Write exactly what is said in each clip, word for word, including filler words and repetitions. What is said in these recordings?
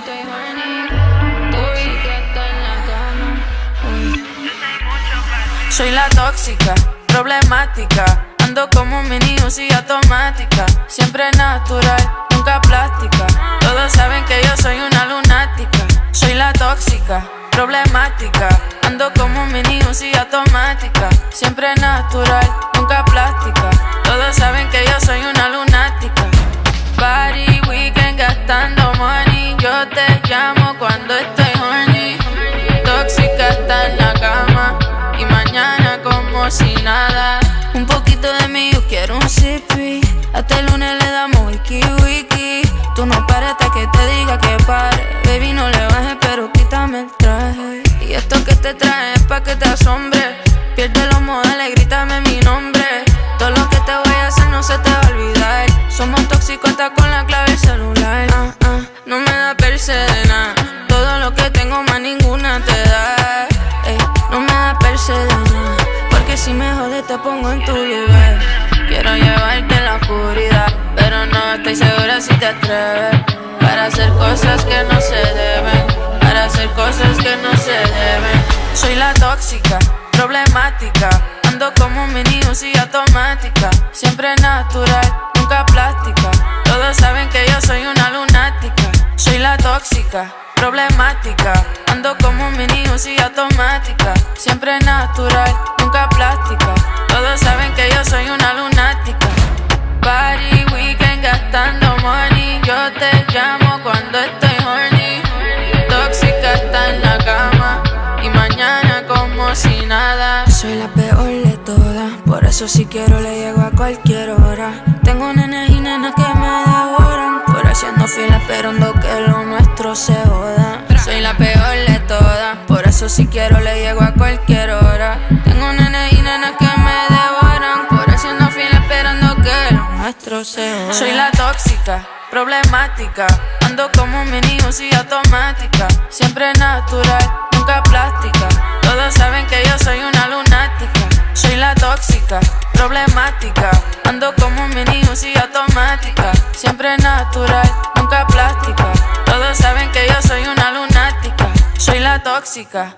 estoy horny. Tóxica hasta en la cama. Uy. Soy la tóxica, problemática. Ando como un mini Uzi automática. Siempre natural, nunca plástica. Todos saben que yo soy una lunática. Soy la tóxica, problemática. Ando como un mini Uzi automática. Siempre natural, nunca plástica. Todos saben que yo soy una lunática. Party, weekend, gastando money. Yo te llamo cuando estoy horny. Tóxica hasta en la cama. Y mañana como si nada. Un poquito de mí, yo quiero un sippy. Hasta el lunes le damos wiki wiki. Tú no pares hasta que te diga que pare. Baby, no le bajes, pero quítame el traje. Y esto que te trae es pa' que te asombre. Pierde los modales, grítame mi nombre. Todo lo que te voy a hacer no se te va a olvidar. Somos tóxicos hasta con la clave del celular. Ah, ah, no me da perse de nada. Todo lo que tengo más ninguna te da. Ey, no me da perse de nada. Porque si me jodes te pongo en tu lugar. Quiero llevarte en la oscuridad, pero no estoy segura si te atreves. Para hacer cosas que no se deben. Para hacer cosas que no se deben. Soy la tóxica, problemática. Ando como un mini Uzi automática. Siempre natural, nunca plástica. Todos saben que yo soy una lunática. Soy la tóxica, problemática. Ando como un mini Uzi automática. Siempre natural, nunca plástica. Todos saben que yo soy una lunática. Party, weekend, gastando money. Yo te llamo cuando estoy horny. Tóxica hasta en la cama. Y mañana como si nada. Soy la peor de todas. Por eso si quiero le llego a cualquier hora. Tengo nenes y nenas que me devoran. Por haciendo fila esperando que lo nuestro se joda. Soy la peor de todas. Por eso si quiero le llego a cualquier hora. Tengo nenes y nenas que me devoran. Por haciendo fila esperando que lo nuestro se joda. Soy la tóxica, problemática. Ando como un mini Uzi automática. Siempre natural, nunca plástica. Todos saben que yo soy una lunática. Soy la tóxica, problemática. Ando como un mini Uzi automática. Siempre natural, nunca plástica. Todos saben que yo soy una lunática. Soy la tóxica.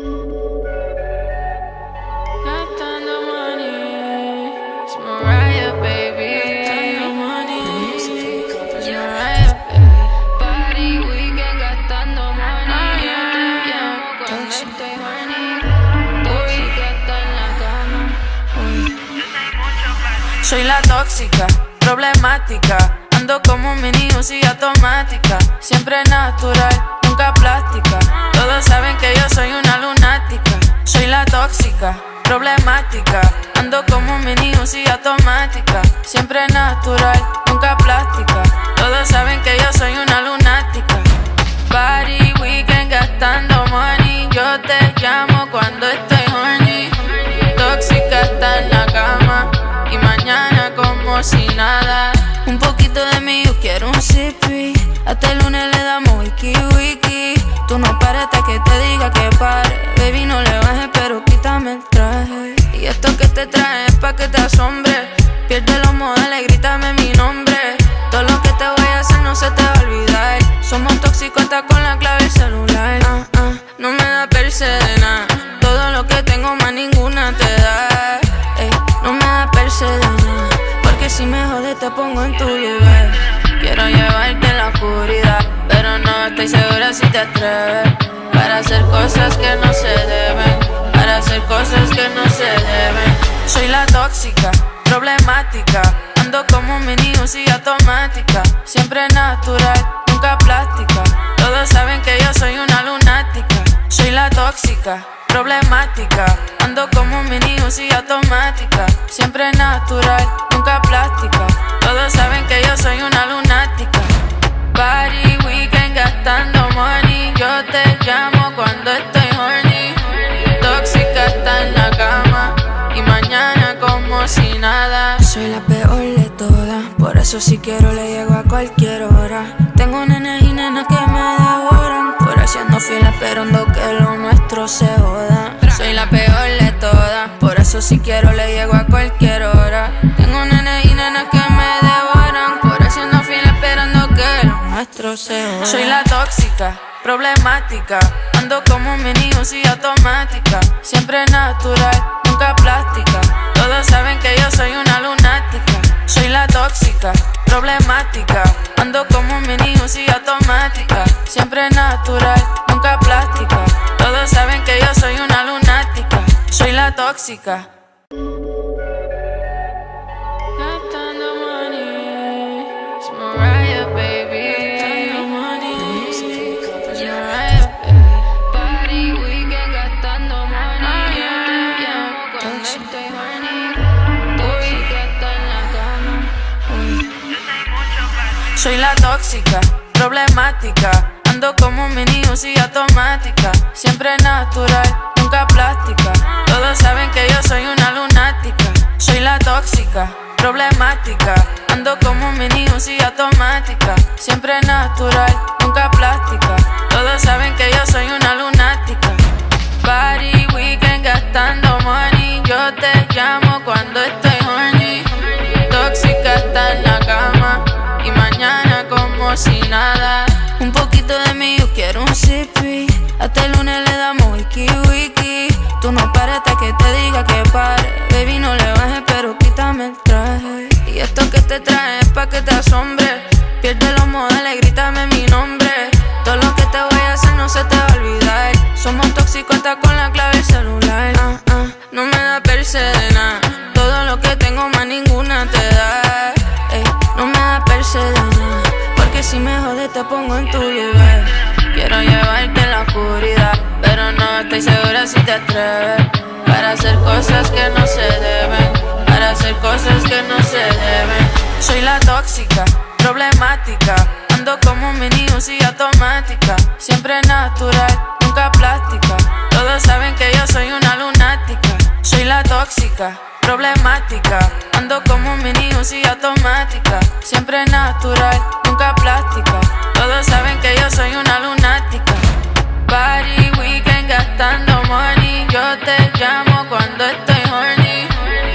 Gastando money. It's Mariah, baby. Gastando money. It's Mariah, baby. Party, weekend, gastando money. Yo te llamo cuando estoy horny. Tóxica hasta en la cama. Uy. Soy la tóxica, problemática. Ando como un mini Uzi automática. Siempre natural, nunca plástica. Todos saben que yo soy una lunática. Soy la tóxica, problemática. Ando como un mini Uzi automática. Siempre natural, nunca plástica. Todos saben que yo soy una lunática. Party, weekend, gastando money. Yo te llamo cuando estoy horny. Tóxica hasta en la cama. Y mañana como si nada. Un poquito de mí, yo quiero un sippy. Hasta el lunes le damos wiki wiki. Tú no pares hasta que te diga que pare. Baby, no le bajes, pero quítame el traje. Y esto que te trae es pa' que te asombre. Pierde los modales, grítame mi nombre. Todo lo que te voy a hacer no se te va a olvidar. Somos tóxicos hasta con la clave del celular. Ah, ah, no me da perse de nada. Todo lo que tengo más ninguna te da. Ey, no me da perse de nada. Porque si me jodes te pongo en tu lugar. Quiero llevarte en la oscuridad, pero no estoy segura si te atreves. Para hacer cosas que no se deben. Para hacer cosas que no se deben. Soy la tóxica, problemática. Ando como un mini Uzi automática. Siempre natural, nunca plástica. Todos saben que yo soy una lunática. Soy la tóxica, problemática. Ando como un mini Uzi automática. Siempre natural, nunca plástica. Todos saben que yo soy una lunática. Party, weekend, gastando money. Yo te llamo cuando estoy horny. Tóxica hasta en la cama. Y mañana como si nada. Soy la peor de todas. Por eso si quiero le llego a cualquier hora. Tengo nenes y nenas que me devoran. Por haciendo fila esperando que lo nuestro se joda. Soy la peor de todas. Por eso si quiero le llego a cualquier hora. Tengo nenes y nenas que me devoran. Por haciendo fila esperando que lo nuestro nuestro se joda. Soy la tóxica, problemática, ando como un mini Uzi automática, siempre natural, nunca plástica. Todos saben que yo soy una lunática. Soy la tóxica, problemática, ando como un mini Uzi automática, siempre natural, nunca plástica. Todos saben que yo soy una lunática. Soy la tóxica. Gastando money, it's Mariah, baby. Gastando money, it's Mariah, baby. Party weekend gastando money. Yeah, yeah. Cuando estoy horny, tóxica está en la cama. Soy la tóxica, problemática, ando como un mini Uzi automática, siempre natural, nunca plástica. Todos saben que yo soy una lunática. Soy la tóxica, problemática, ando como un mini Uzi automática, siempre natural, nunca plástica. Todos saben que yo soy una lunática. Party weekend gastando money, yo te llamo cuando estoy horny. Tóxica está en la cama y mañana como si nada. Un poquito de mí, yo quiero un sippy. Hasta el lunes le damos wiki wiki. Tú no pares hasta que te diga que pare. Baby, no le bajes, pero quítame el traje. Y esto que te traje es pa' que te asombre. Pierde los modales, grítame mi nombre. Todo lo que te voy a hacer no se te va a olvidar. Somos tóxicos hasta con la clave del celular. Ah, ah, no me da perse de nada. Todo lo que tengo más ninguna te da. Ey, no me da perse de nada. Porque si me jodes te pongo en tu lugar. Quiero llevarte en la oscuridad, pero no estoy segura si te atreves. Para hacer cosas que no se deben, para hacer cosas que no se deben. Soy la tóxica, problemática, ando como un mini Uzi automática, siempre natural, nunca plástica. Todos saben que yo soy una lunática. Soy la tóxica, problemática, ando como un mini Uzi automática, siempre natural, nunca plástica. Todos saben que yo soy una lunática. Party weekend gastando money, yo te llamo cuando estoy horny.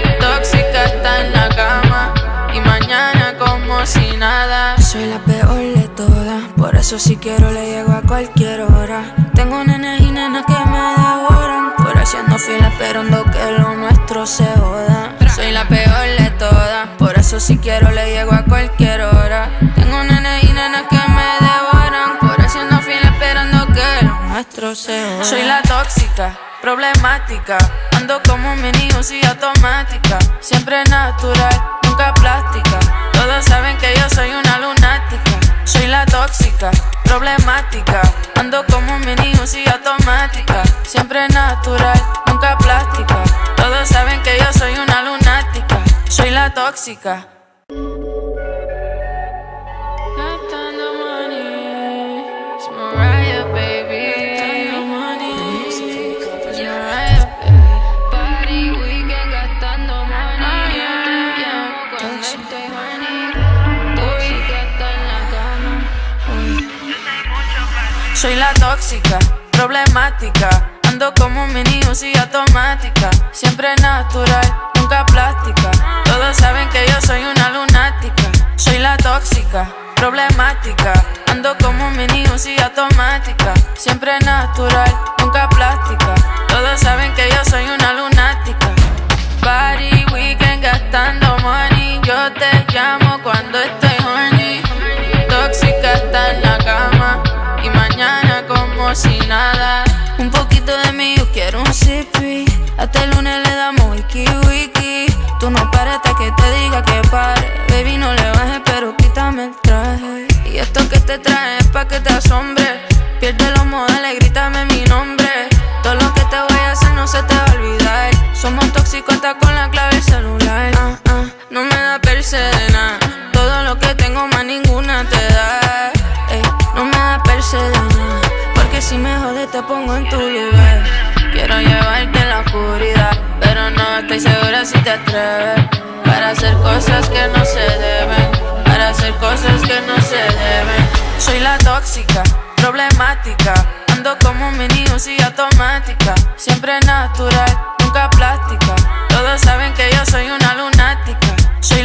Tóxica está en la cama y mañana como si nada. Soy la peor de todas, por eso si quiero le llego a cualquier hora. Tengo nenes y nenas que me devoran, por haciendo fila esperando que lo nuestro se joda. Soy la peor de todas, por eso si quiero le llego a cualquier hora. Tengo nenes y nenas que me devoran, por haciendo fila esperando que lo nuestro se joda. Soy la tóxica, problemática, ando como un mini Uzi automática, siempre natural, nunca plástica. Todos saben que yo soy una lunática. Soy la tóxica, problemática, ando como un mini Uzi automática, siempre natural, nunca plástica. Todos saben que yo soy una lunática. Soy la tóxica. Gastando money, it's Mariah, baby. Gastando money, it's Mariah, baby. Party weekend gastando money. Yeah, yeah. Cuando estoy horny, tóxica está en la cama. Soy la tóxica, problemática, ando como un mini Uzi automática, siempre natural, nunca plástica. Todos saben que yo soy una lunática. Soy la tóxica, problemática, ando como un mini Uzi automática, siempre natural, nunca plástica. Todos saben que yo soy una lunática. Party weekend gastando money, yo te llamo cuando estoy horny. Tóxica está en la cama y mañana como si nada. Un poquito de mí, yo quiero un sippy. Hasta el lunes le damos wiki wiki. Tú no pares hasta que te diga que pare. Baby, no le bajes, pero quítame el traje. Y esto que te traje es pa' que te asombre. Pierde los modales, grítame mi nombre. Todo lo que te voy a hacer no se te va a olvidar. Somos tóxicos hasta con la clave del celular. Ah, ah, no me da perse de nada. Todo lo que tengo más ninguna te da. Ey, no me da perse de nada. Porque si me jodes te pongo en tu lugar. Quiero llevarte en la oscuridad, pero no estoy segura si te atreves. Para hacer cosas que no se deben, para hacer cosas que no se deben. Soy la tóxica, problemática, ando como un mini Uzi automática, siempre natural, nunca plástica. Todos saben que yo soy una lunática. Soy la tóxica.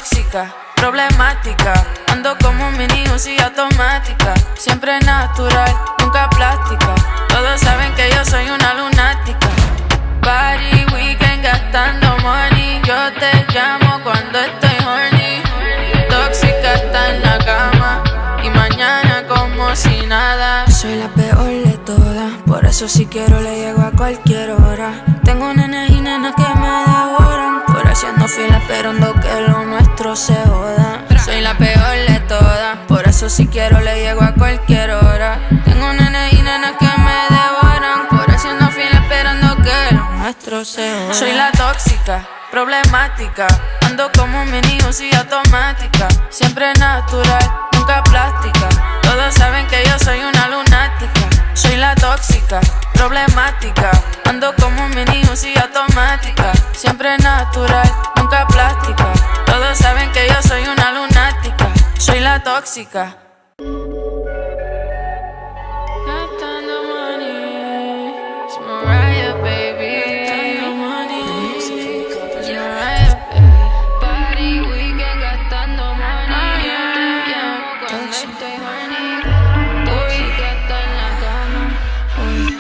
tóxica, problemática. Ando como un mini Uzi automática. Siempre natural, nunca plástica. Todos saben que yo soy una lunática. Party, weekend, gastando money. Yo te llamo cuando estoy horny. Tóxica está en la cama y mañana como si nada. Soy la peor de todas, por eso si quiero le llego a cualquier hora. Tengo nenes y nenas que me devoran, por haciendo fila esperando que lo nuestro se joda. Soy la peor de todas, por eso si quiero le llego a cualquier hora. Tengo nenes y nenas que me devoran, por haciendo fila esperando que lo nuestro se joda. Soy la tóxica, problemática. Ando como un mini Uzi automática. Siempre natural, nunca plástica. Todos saben que yo soy una lunática. Soy la tóxica, problemática. Ando como un mini Uzi automática. Siempre natural, nunca plástica. Todos saben que yo soy una lunática. Soy la tóxica. Gastando money, it's Mariah, baby. Gastando money, it's Mariah, baby. Party, weekend, gastando money. Yeah, yeah. Cuando estoy horny, tóxica está en la cama.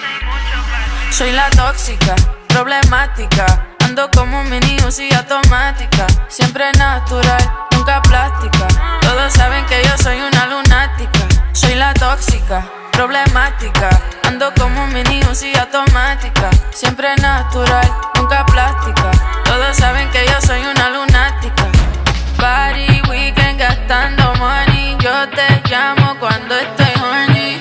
Soy la tóxica, problemática. Ando como un mini Uzi automática. Siempre natural, nunca plástica. Todos saben que yo soy una lunática. Soy la tóxica, problemática. Ando como un mini Uzi automática. Siempre natural, nunca plástica. Todos saben que yo soy una lunática. Party, weekend, gastando money. Yo te llamo cuando estoy horny.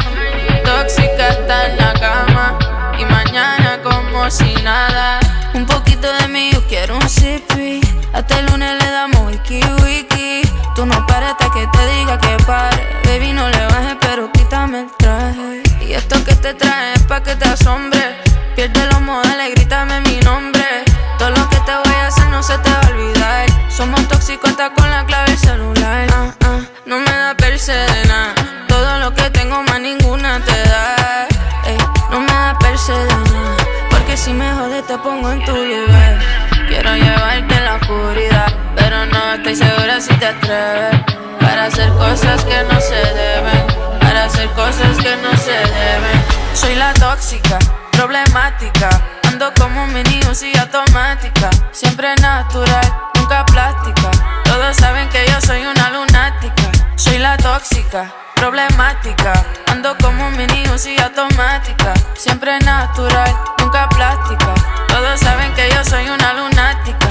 Tóxica está en la cama y mañana como si nada. Un poquito de mí, yo quiero un sippy. Hasta el lunes le damos wiki wiki. Tú no pares hasta que te diga que pare. Baby, no le bajes, pero quítame el traje. Y esto que te trae es pa' que te asombre. Pierde los modales, grítame mi nombre. Todo lo que te voy a hacer no se te va a olvidar. Somos tóxicos hasta con la clave del celular. Ah, ah, no me da perse de nada. Todo lo que tengo más ninguna te da. Ey, no me da perse de nada. Porque si me jodes te pongo en tu lugar. Quiero llevarte en la oscuridad, pero no estoy segura si te atreves. Para hacer cosas que no se deben, para hacer cosas que no se deben. Soy la tóxica, problemática. Ando como un mini Uzi automática. Siempre natural, nunca plástica. Todos saben que yo soy una lunática. Soy la tóxica, problemática. Ando como un mini Uzi automática. Siempre natural, nunca plástica. Todos saben que yo soy una lunática.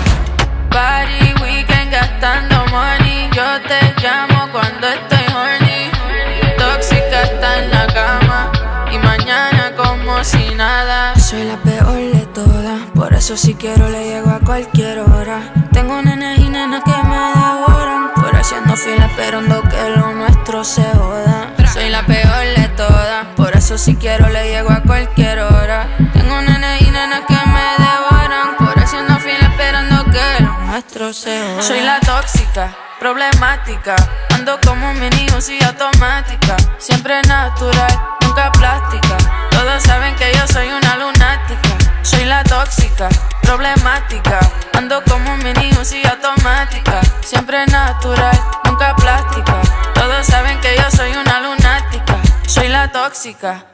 Party, weekend, gastando money. Yo te llamo cuando estoy horny. Tóxica está en la cama y mañana como si nada. Soy la peor de todas, por eso si quiero le llego a cualquier hora. Tengo nenes y nenas que me devoran, por haciendo fila esperando que lo nuestro se joda. Soy la peor de todas, por eso si quiero le llego a cualquier hora. Tengo nenes y nenas que me devoran, por haciendo fila esperando que lo nuestro se joda. Soy la tóxica, problemática. Ando como un mini Uzi automática. Siempre natural, nunca plástica. Todos saben que yo soy una lunática. Soy la tóxica, problemática. Ando como un mini Uzi automática. Siempre natural, nunca plástica. Todos saben que yo soy una lunática. Soy la tóxica.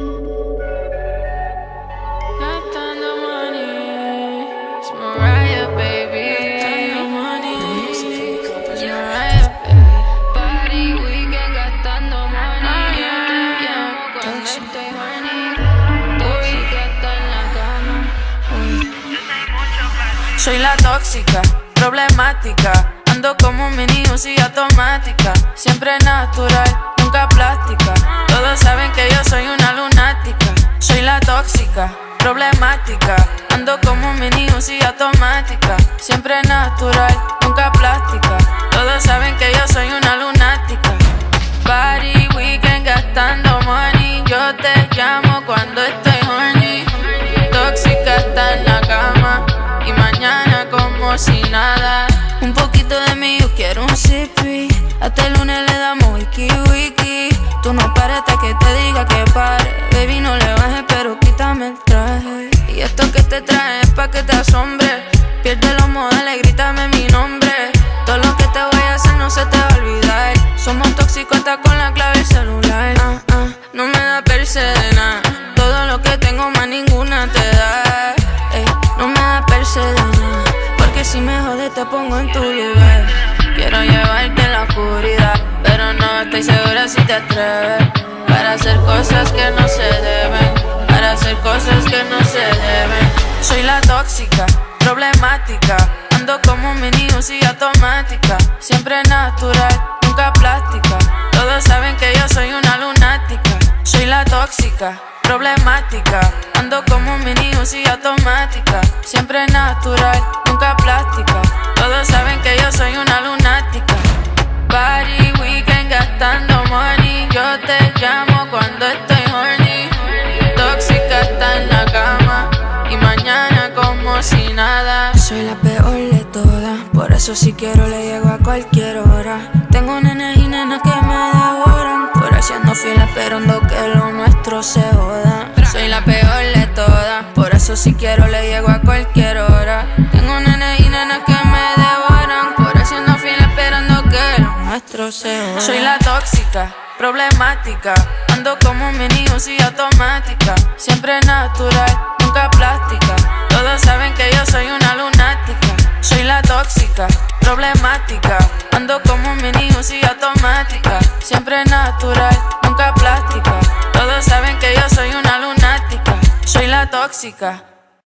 Gastando money, it's Mariah, baby. Gastando money, it's Mariah, baby. Party, weekend, gastando money. Yeah, yeah. Cuando estoy horny, tóxica está en la cama. Soy la tóxica, problemática. Ando como un mini Uzi automática. Siempre natural, nunca plástica. Todos saben que yo soy una lunática. Soy la tóxica, problemática. Ando como un mini Uzi automática. Siempre natural, nunca plástica. Todos saben que yo soy una lunática. Party, weekend, gastando money. Yo te llamo cuando estoy horny. Tóxica está en la cama y mañana como si nada. Un poquito de mí, yo quiero un sippy. Hasta el lunes le damos wiki wiki. Tú no pares hasta que te diga que pare. Baby, no le bajes, pero quítame el traje. Y esto que te trae es pa' que te asombre. Pierde los modales, grítame mi nombre. Todo lo atreves, para hacer cosas que no se deben, para hacer cosas que no se deben. Soy la tóxica, problemática, ando como un mini Uzi automática, siempre natural, nunca plástica. Todos saben que yo soy una lunática. Soy la tóxica, problemática, ando como un mini Uzi automática, siempre natural, nunca plástica. Todos saben que yo soy una lunática. Party, weekend, gastando money, yo te llamo cuando estoy horny. Tóxica está en la cama y mañana como si nada. Soy la peor de todas, por eso si quiero le llego a cualquier hora. Tengo nenes y nenas que me devoran, por haciendo fila esperando que lo nuestro se joda. Soy la peor de todas, por eso si quiero le llego a cualquier hora. Tengo nenes y nenas que me devoran, por haciendo fila esperando que lo nuestro se joda. Soy la tóxica, problemática, ando como un mini Uzi automática, siempre natural, nunca plástica. Todos saben que yo soy una lunática. Soy la tóxica, problemática, ando como un mini Uzi automática, siempre natural, nunca plástica. Todos saben que yo soy una lunática. Soy la tóxica.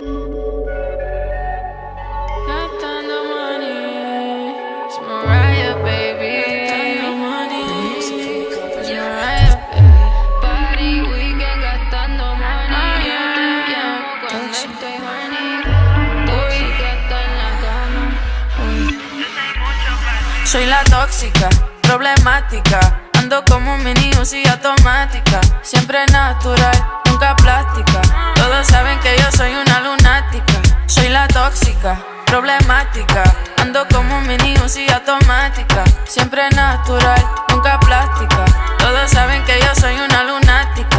Gastando money, it's Mariah, baby. Gastando money, it's Mariah, baby. Party, weekend, gastando money. Yo te llamo cuando estoy horny. Tóxica está en la cama. Soy la tóxica, problemática, ando como un mini Uzi automática, siempre natural, nunca plástica. Todos saben que yo soy una lunática. Soy la tóxica, problemática, ando como un mini Uzi automática, siempre natural, nunca plástica. Todos saben que yo soy una lunática.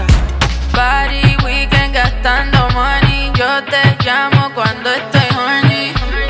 Party, weekend, gastando money, yo te llamo cuando estoy horny.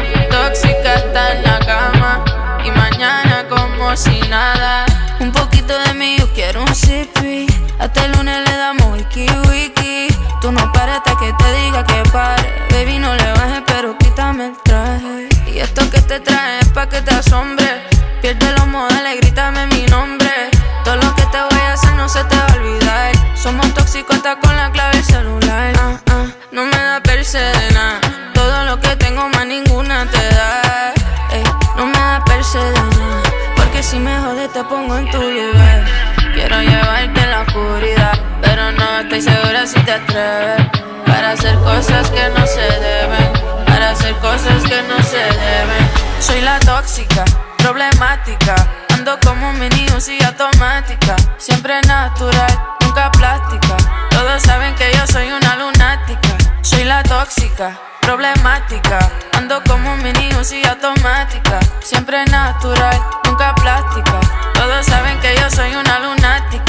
Tóxica está en la cama y mañana como si nada. Un poquito de mí, yo quiero un sippy. Hasta el lunes le damos wiki wiki. Tú no pares hasta que te diga que pare. Baby, no le bajes, pero quítame el traje. Y esto que te traje es pa' que te asombre. Pierde los modales, grítame mi nombre. Todo lo que te voy a hacer no se te va a olvidar. Somos tóxicos hasta con la clave del celular. Ah, ah, no me da perse de nada. Todo lo que tengo más ninguna te da. Ey, no me da perse de nada. Porque si me jodes te pongo en tu lugar. Quiero llevarte en la oscuridad, pero no estoy segura si te atreves, para hacer cosas que no se deben, para hacer cosas que no se deben. Soy la tóxica, problemática, ando como un mini Uzi automática, siempre natural, nunca plástica. Todos saben que yo soy una lunática. Soy la tóxica, problemática, ando como un mini Uzi automática, siempre natural, nunca plástica. Todos saben que yo soy una lunática.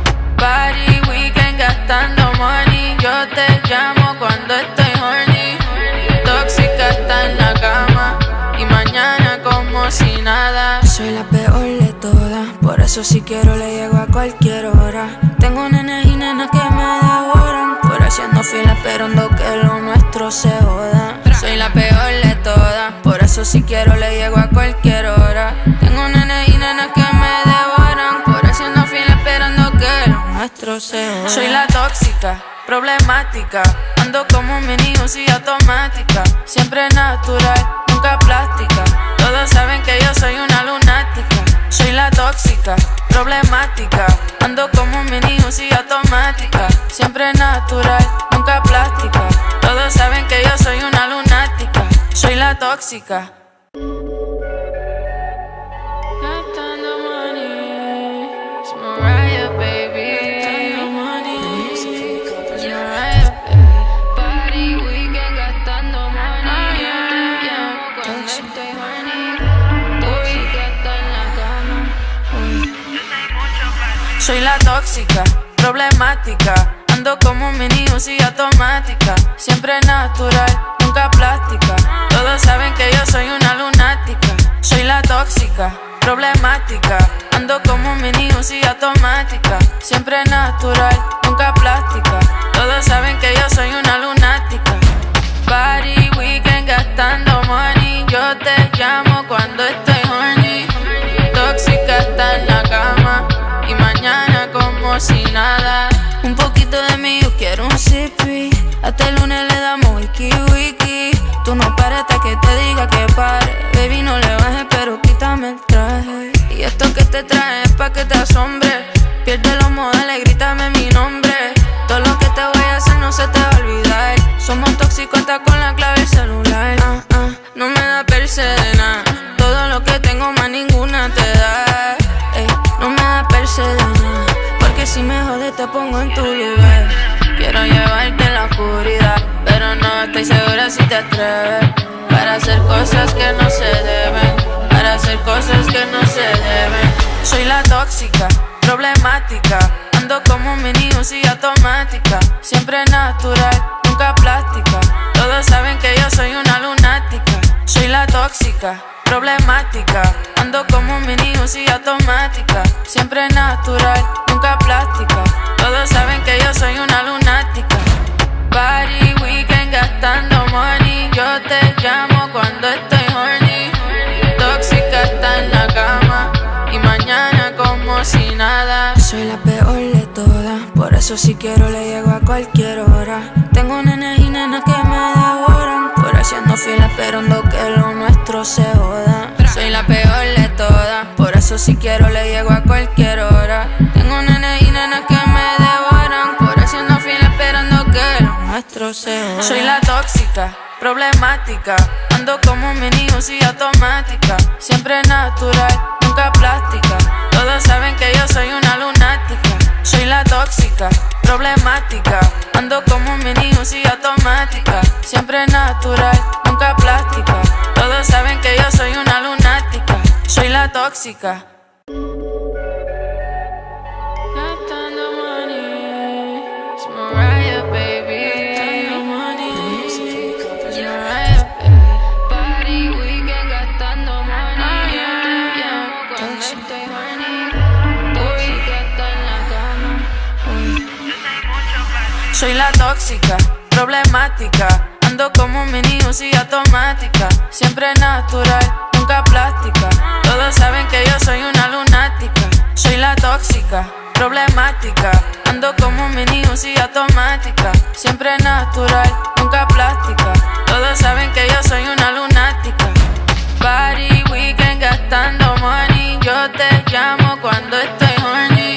Party, weekend, gastando money, yo te llamo cuando estoy horny. Tóxica está en la cama y mañana como si nada. Soy la peor de todas, por eso si quiero le llego a cualquier hora. Tengo nenes y nenas que me devoran, por haciendo fila esperando que lo nuestro se joda. Soy la peor de todas, por eso si quiero le llego a cualquier hora. Tengo nenes y nenas que me devoran, por haciendo fila esperando que lo nuestro se joda. Soy la tóxica, problemática, ando como un mini Uzi automática, siempre natural, nunca plástica. Todos saben que yo soy una lunática. Soy la tóxica, problemática, ando como un mini Uzi automática, siempre natural, nunca plástica. Todos saben que yo soy una lunática. Soy la tóxica. Gastando money, it's Mariah, baby. Gastando money, it's Mariah, baby. Party, weekend, gastando money. Yo te llamo cuando estoy horny. Tóxica está en la cama. Soy la tóxica, problemática, ando como un mini Uzi automática, siempre natural, nunca plástica. Todos saben que yo soy una lunática. Soy la tóxica, problemática, ando como un mini Uzi automática, siempre natural, nunca plástica. Todos saben que yo soy una lunática. Party, weekend, gastando money, yo te llamo cuando estoy horny. Tóxica está en la cama y mañana como como si nada. Un poquito de mí, yo quiero un sippy. Hasta el lunes le damos wiki wiki. Tú no pares hasta que te diga que pare. Baby, no le bajes, pero quítame el traje. Y esto que te trae es pa' que te asombre. Pierde los modales, grítame mi nombre. Todo lo que te voy a hacer no se te va a olvidar. Somos tóxicos hasta con la clave del celular. Ah, ah, no me da perse de nada. Todo lo que tengo más ninguna te da. Ey, no me da perse de nada. Porque si me jodes te pongo en tu lugar. Quiero llevarte en la oscuridad, pero no estoy segura si te atreves. Para hacer cosas que no se deben, para hacer cosas que no se deben. Soy la tóxica, problemática. Ando como un mini Uzi automática. Siempre natural, nunca plástica. Todos saben que yo soy una lunática. Soy la tóxica, problemática. Ando como un mini Uzi automática. Siempre natural, nunca plástica. Todos saben que yo soy una lunática. Party, weekend, gastando money. Yo te llamo cuando estoy horny. Tóxica está en la cama y mañana como si nada. Soy la peor de todas, por eso si quiero le llego a cualquier hora. Tengo nenes y nenas que me devoran, por haciendo fila esperando que lo nuestro se joda. Soy la peor de todas, por eso si quiero le llego a cualquier hora. Tengo nenes y nenas que me devoran, por haciendo fila esperando que lo nuestro se joda. Soy la tóxica, problemática. Ando como un mini Uzi automática. Siempre natural, nunca plástica. Todos saben que yo soy una lunática. Soy la tóxica, problemática. Ando como un mini Uzi automática. Siempre natural, nunca plástica. Todos saben que yo soy una lunática. Soy la tóxica. Gastando money, it's Mariah, baby. Gastando money, it's Mariah, baby. Party, weekend, gastando money. Yeah, yeah. Cuando estoy horny, tóxica está en la cama. Soy la tóxica, problemática. Ando como un mini Uzi automática. Siempre natural, nunca plástica. Todos saben que yo soy una lunática. Soy la tóxica, problemática. Ando como un mini Uzi automática. Siempre natural, nunca plástica. Todos saben que yo soy una lunática. Party, weekend, gastando money. Yo te llamo cuando estoy horny.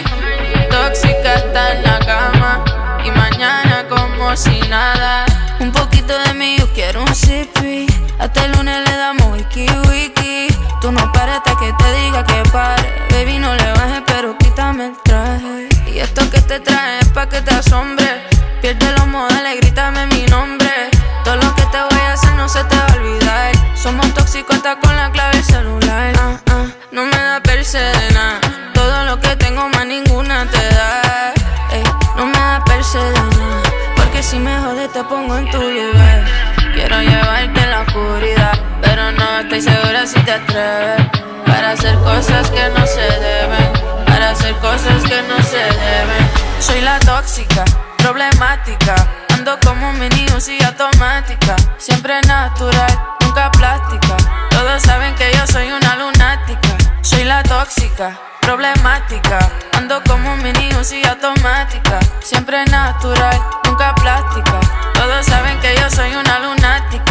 Tóxica está en la cama y mañana como si nada. Un poquito de mí, yo quiero un sippy. Hasta el lunes le damos wiki wiki. Tú no pares hasta que te diga que pare. Baby, no le bajes, pero quítame el traje. Y esto que te trae es pa' que te asombre. Pierde los modales, grítame mi nombre. Todo lo que te voy a hacer no se te va a olvidar. Somos tóxicos hasta con la clave del celular. Ah, ah, no me da perse de nada. Todo lo que tengo más ninguna te da. Ey, no me da perse de nada. Porque si me jodes te pongo en tu lugar. Quiero llevarte en la oscuridad, pero no estoy segura si te atreves. Para hacer cosas que no se deben, para hacer cosas que no se deben. Soy la tóxica, problemática. Ando como un mini Uzi automática. Siempre natural, nunca plástica. Todos saben que yo soy una lunática. Soy la tóxica, problemática. Ando como un mini Uzi automática. Siempre natural, nunca plástica. Todos saben que yo soy una lunática.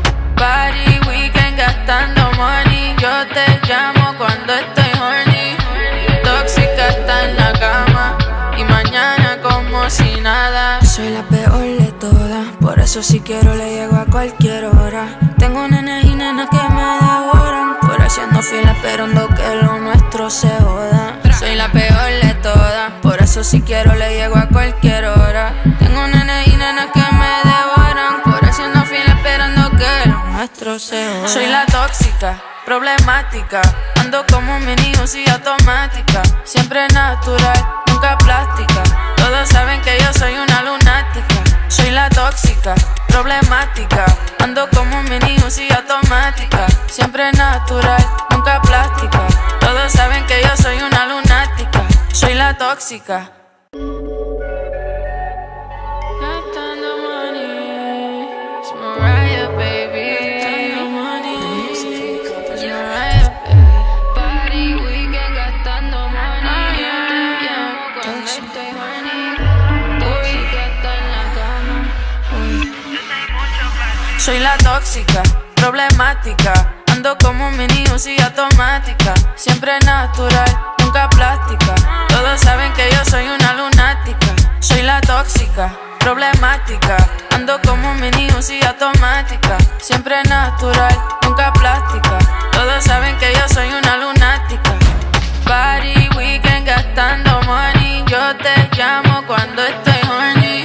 Party, weekend, gastando money. Yo te llamo cuando estoy horny. Tóxica está en la cama y mañana como si nada. Soy la peor de todas, por eso si quiero le llego a cualquier hora. Tengo nenes y nenas que me devoran, por haciendo fila esperando que lo nuestro se joda. Soy la peor de todas, por eso si quiero le llego a cualquier hora. Tengo nenes y nenas que me devoran, por haciendo fila esperando que lo nuestro se joda. Soy la tóxica, problemática. Ando como un mini Uzi automática. Siempre natural, nunca plástica. Todos saben que yo soy una lunática. Soy la tóxica, problemática. Ando como un mini Uzi automática. Siempre natural, nunca plástica. Todos saben que yo soy una lunática. Soy la tóxica. Gastando money, it's Mariah, baby. Gastando money, it's Mariah, baby. Party, weekend, gastando money. Yeah, yeah. Cuando estoy Soy la tóxica, problemática. Ando como un mini Uzi automática. Siempre natural, nunca plástica. Todos saben que yo soy una lunática. Soy la tóxica, problemática. Ando como un mini Uzi automática. Siempre natural, nunca plástica. Todos saben que yo soy una lunática. Party, weekend, gastando money. Yo te llamo cuando estoy horny.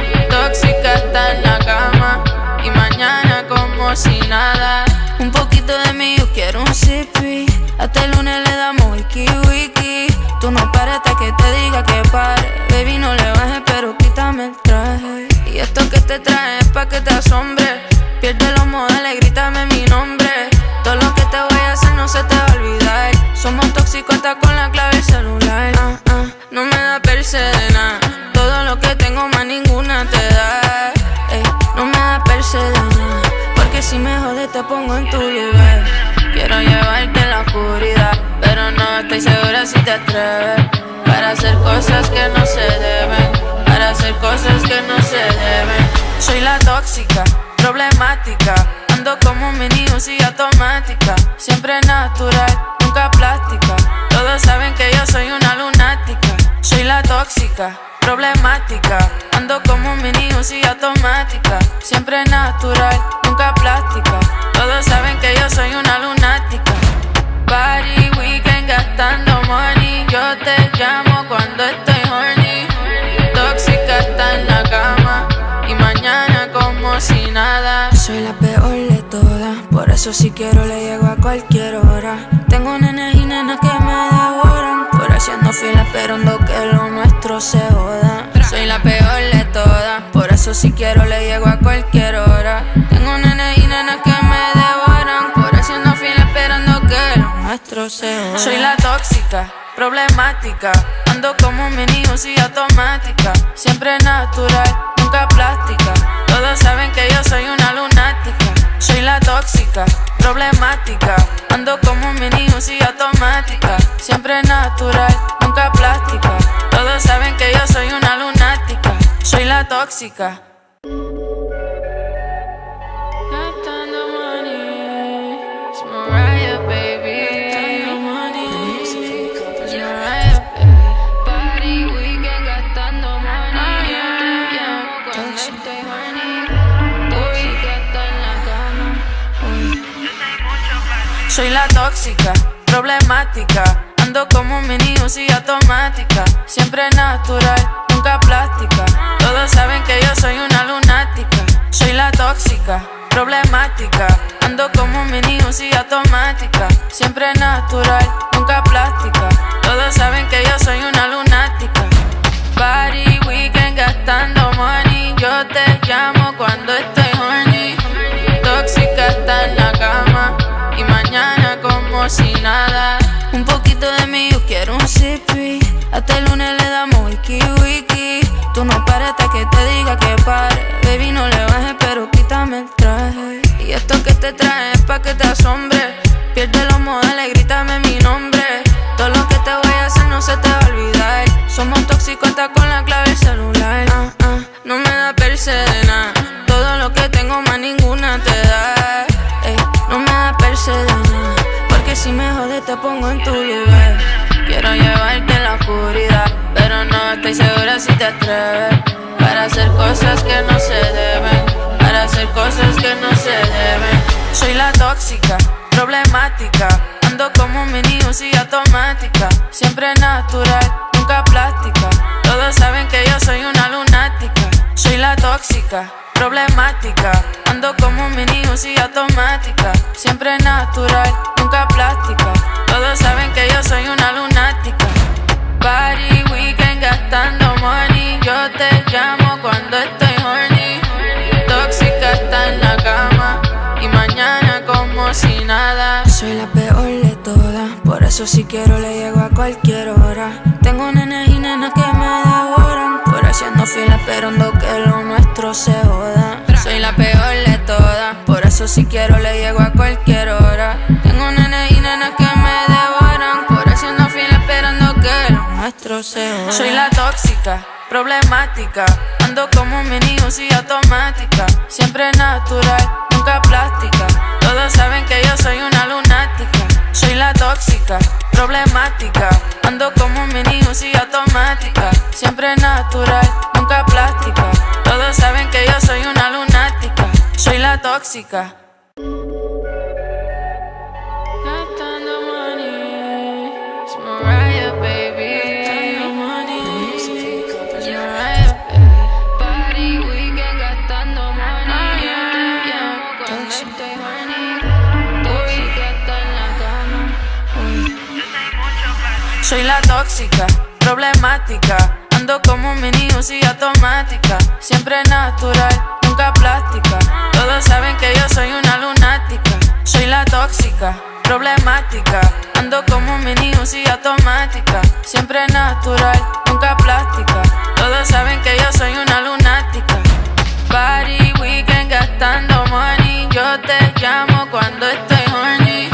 Tóxica está en la cama y mañana como si nada. Un poquito de mí, yo quiero un sippy. Hasta el lunes le damos wiki wiki. Tú no pares hasta que te diga que pare. Baby, no le bajes, pero quítame el traje. Y esto que te trae es pa' que te asombre. Pierde los modales, grítame mi nombre. Todo lo que te voy a hacer no se te va a olvidar. Somos tóxicos hasta con la clave del celular. Ah, ah, no me da perse de nada. Todo lo que tengo más ninguna te da. Ey, no me da perse de nada. Porque si me jodes te pongo en tu lugar. Quiero llevarte en la oscuridad, pero no estoy segura si te atreves. Para hacer cosas que no se deben, para hacer cosas que no se deben. Soy la tóxica, problemática. Ando como un mini Uzi automática. Siempre natural, nunca plástica. Todos saben que yo soy una lunática. Soy la tóxica, problemática. Ando como un mini Uzi automática. Siempre natural, nunca plástica. Todos saben que yo soy una lunática. Party, weekend, gastando money. Yo te llamo cuando estoy horny. Tóxica está en la cama y mañana como si nada. Soy la peor de todas, por eso si quiero le llego a cualquier hora. Tengo nenes y nenas que me devoran, por haciendo fila esperando que lo nuestro se joda. Soy la peor de todas, por eso si quiero le llego a cualquier hora. Tengo nenes y nenas que me devoran, por haciendo fila esperando que lo nuestro se joda. Soy la tóxica, problemática. Ando como un mini Uzi automática. Siempre natural, nunca plástica. Todos saben que yo soy una lunática. Soy la tóxica, problemática. Ando como un mini Uzi automática. Siempre natural, nunca plástica. Todos saben que yo soy una lunática. Soy la tóxica. Gastando money, it's Mariah, baby. Gastando money, it's Mariah, baby. Party, weekend, gastando money. Yo te llamo cuando estoy horny. Tóxica está en la cama. Soy la tóxica, problemática. Ando como un mini Uzi automática. Siempre natural, nunca plástica. Todos saben que yo soy una lunática. Soy la tóxica, problemática. Ando como un mini Uzi automática. Siempre natural, nunca plástica. Todos saben que yo soy una lunática. Party, weekend, gastando money. Yo te llamo cuando estoy horny. Tóxica está en la cama y mañana como si nada. Un poquito de mí, yo quiero un sippy. Hasta el lunes le damos wiki wiki. Tú no pares hasta que te diga que pare. Baby, no le bajes, pero quítame el traje. Y esto que te trae es pa' que te asombre. Pierde los modales, grítame mi nombre. Todo lo que te voy a hacer no se te va a olvidar. Somos tóxicos hasta con la clave del celular. Ah, ah, no me da perse de nada. Todo lo que tengo más ninguna te da. Ey, no me da perse de nada. Porque si me jodes te pongo en tu lugar. Quiero llevarte en la oscuridad, pero no estoy segura si te atreves. Para hacer cosas que no se deben, para hacer cosas que no se deben. Soy la tóxica, problemática. Ando como un mini Uzi automática. Siempre natural, nunca plástica. Todos saben que yo soy una lunática. Soy la tóxica, problemática. Ando como un mini Uzi automática. Siempre natural, nunca plástica. Todos saben que yo soy una lunática. Party, weekend, gastando money. Yo te llamo cuando estoy horny. Tóxica está en la cama y mañana como si nada. Soy la peor de todas, por eso si quiero le llego a cualquier hora. Tengo nenes y nenas que me devoran, por haciendo fila esperando que lo nuestro se joda. Soy la peor de todas, por eso si quiero le llego a cualquier hora. Tengo nenes y nenas que me devoran, por haciendo fila esperando que lo nuestro se joda. Soy la tóxica, problemática. Ando como un mini Uzi automática. Siempre natural, nunca plástica. Todos saben que yo soy una lunática. Soy la tóxica, problemática. Ando como un mini Uzi automática. Siempre natural, nunca plástica. Todos saben que yo soy una lunática. Soy la tóxica. Gastando money, it's Mariah, baby. Gastando money, it's Mariah, baby. Party weekend gastando money, yeah, yeah. Cuando estoy horny, tóxica está en la cama. Soy la tóxica, problemática. Ando como un mini Uzi automática. Siempre natural, nunca plástica. Todos saben que yo soy una lunática. Soy la tóxica, problemática. Ando como un mini Uzi automática. Siempre natural, nunca plástica. Todos saben que yo soy una lunática. Party weekend gastando money. Yo te llamo cuando estoy horny.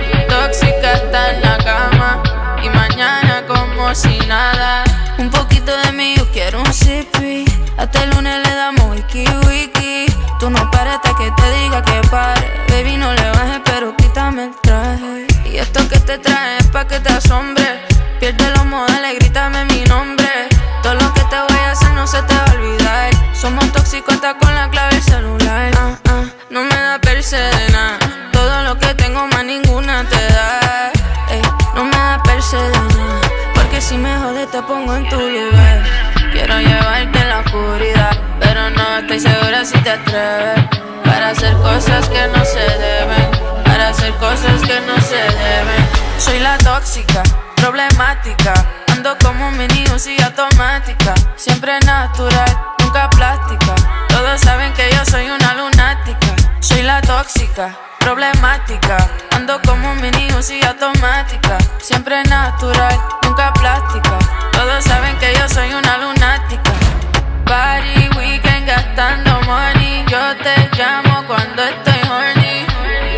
Tóxica está en la cama y mañana como si nada. Un poquito de mí, yo quiero un sippy. Hasta el lunes le damos wiki wiki. Tú no pares hasta que te diga que pare. Baby, no le bajes, pero quítame el traje. Y esto que te trae es pa' que te asombre. Pierde los modales, grítame mi nombre. Todo lo que te voy a hacer no se te va a olvidar. Somos tóxicos hasta con la clave del celular. Ah, ah, no me da perse de nada. Todo lo que tengo más ninguna te da. Ey, no me da perse de nada. Porque si me jodes te pongo en tu lugar. Quiero llevarte en la oscuridad, pero no estoy segura si te atreves. Para hacer cosas que no se deben. Para hacer cosas que no se deben. Soy la tóxica, problemática. Ando como un mini Uzi automática. Siempre natural, nunca plástica. Todos saben que yo soy una lunática. Soy la tóxica, problemática. Ando como un mini Uzi automática. Siempre natural, nunca plástica. Todos saben que yo soy una lunática. Party weekend gastando money. Yo te llamo cuando estoy horny.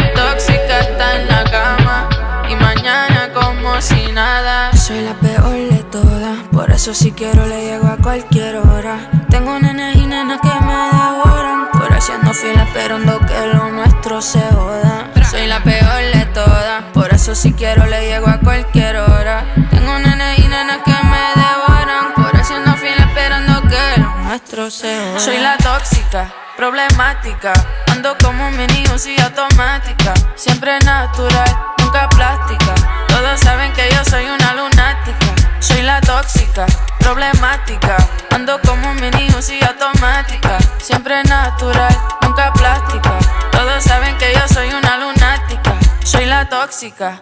Tóxica está en la cama y mañana como si nada. Soy la peor de todas, por eso si quiero le llego a cualquier hora. Tengo nenes y nenas que me devoran, por haciendo fila esperando que lo nuestro se joda. Soy la peor de todas, por eso si quiero le llego a cualquier hora. Tengo nenes y nenas que me devoran, por haciendo fila esperando que lo nuestro se joda. Soy la tóxica, problemática. Ando como un mini Uzi automática. Siempre natural, nunca plástica. Todos saben que yo soy una lunática. Soy la tóxica, problemática. Ando como un mini Uzi automática. Siempre natural, nunca plástica. Todos saben que yo soy una lunática. Soy la tóxica.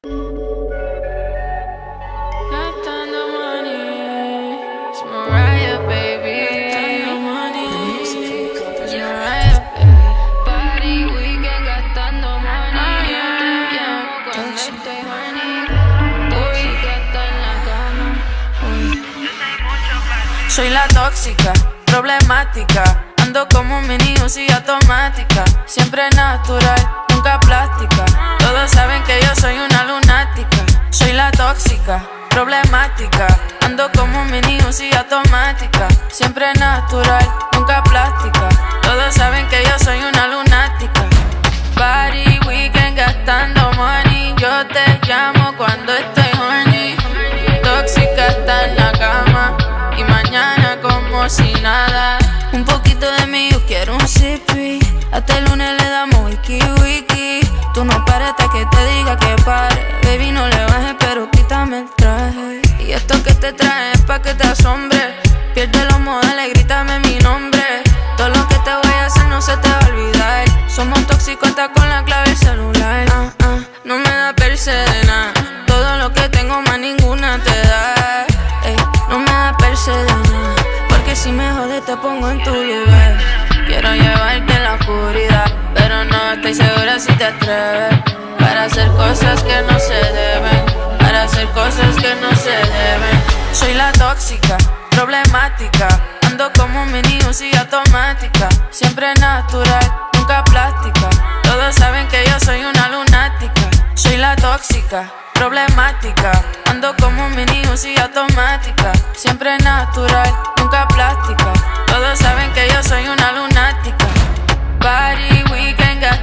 Gastando money, it's Mariah, baby. Gastando money, it's Mariah, baby. Party weekend gastando money, yeah, yeah. Cuando estoy horny, tóxica está en la cama. Soy la tóxica, problemática. Ando como un mini Uzi automática. Siempre natural, nunca plástica. Todos saben que yo soy una lunática. Soy la tóxica, problemática. Ando como un mini Uzi automática. Siempre natural, nunca plástica. Todos saben que yo soy una lunática. Party weekend gastando money. Yo te llamo cuando estoy horny. Tóxica está en la cama y mañana como si nada. Un poquito de mí, yo quiero un sippy. Hasta el lunes le damos wiki wiki. Tú no pares hasta que te diga que pare. Baby, no le bajes, pero quítame el traje. Y esto que te trae es pa' que te asombre. Pierde los modales, grítame mi nombre. Todo lo que te voy a hacer no se te va a olvidar. Somos tóxicos hasta con la clave del celular. Ah, ah, no me da perse de nada. Todo lo que tengo más ninguna te da. Ey, no me da perse de nada. Porque si me jodes te pongo en tu lugar. Quiero llevarte en la oscuridad, pero no estoy segura si te atreves. Para hacer cosas que no se deben. Para hacer cosas que no se deben. Soy la tóxica, problemática. Ando como un mini Uzi automática. Siempre natural, nunca plástica. Todos saben que yo soy una lunática. Soy la tóxica, problemática. Ando como un mini Uzi automática. Siempre natural, nunca plástica. Todos saben que yo soy una lunática. Party weekend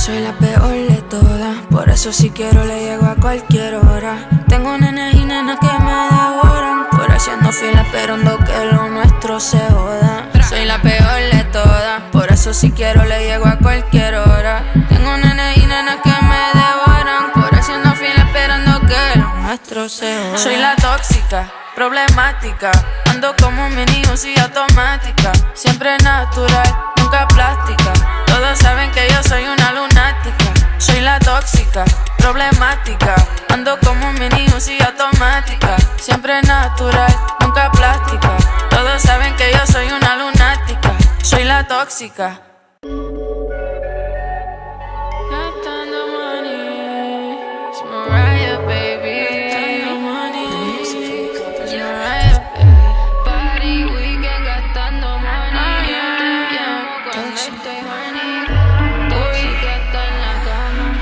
Soy la peor de todas, por eso si quiero le llego a cualquier hora. Tengo nenes y nenas que me devoran, por haciendo fila esperando que lo nuestro se joda. Soy la peor de todas, por eso si quiero le llego a cualquier hora. Tengo nenes y nenas que me devoran, por haciendo fila esperando que lo nuestro se joda. Soy la tóxica, problemática, ando como un mini Uzi automática. Siempre natural, nunca plástica. Todos saben que yo soy una lunática. Soy la tóxica, problemática, ando como un mini Uzi automática. Siempre natural, nunca plástica. Todos saben que yo soy una lunática. Soy la tóxica. Gastando money, it's Mariah, baby. Gastando money, it's Mariah, baby. Party weekend gastando money, yeah, yeah. Cuando estoy horny, tóxica hasta en la cama.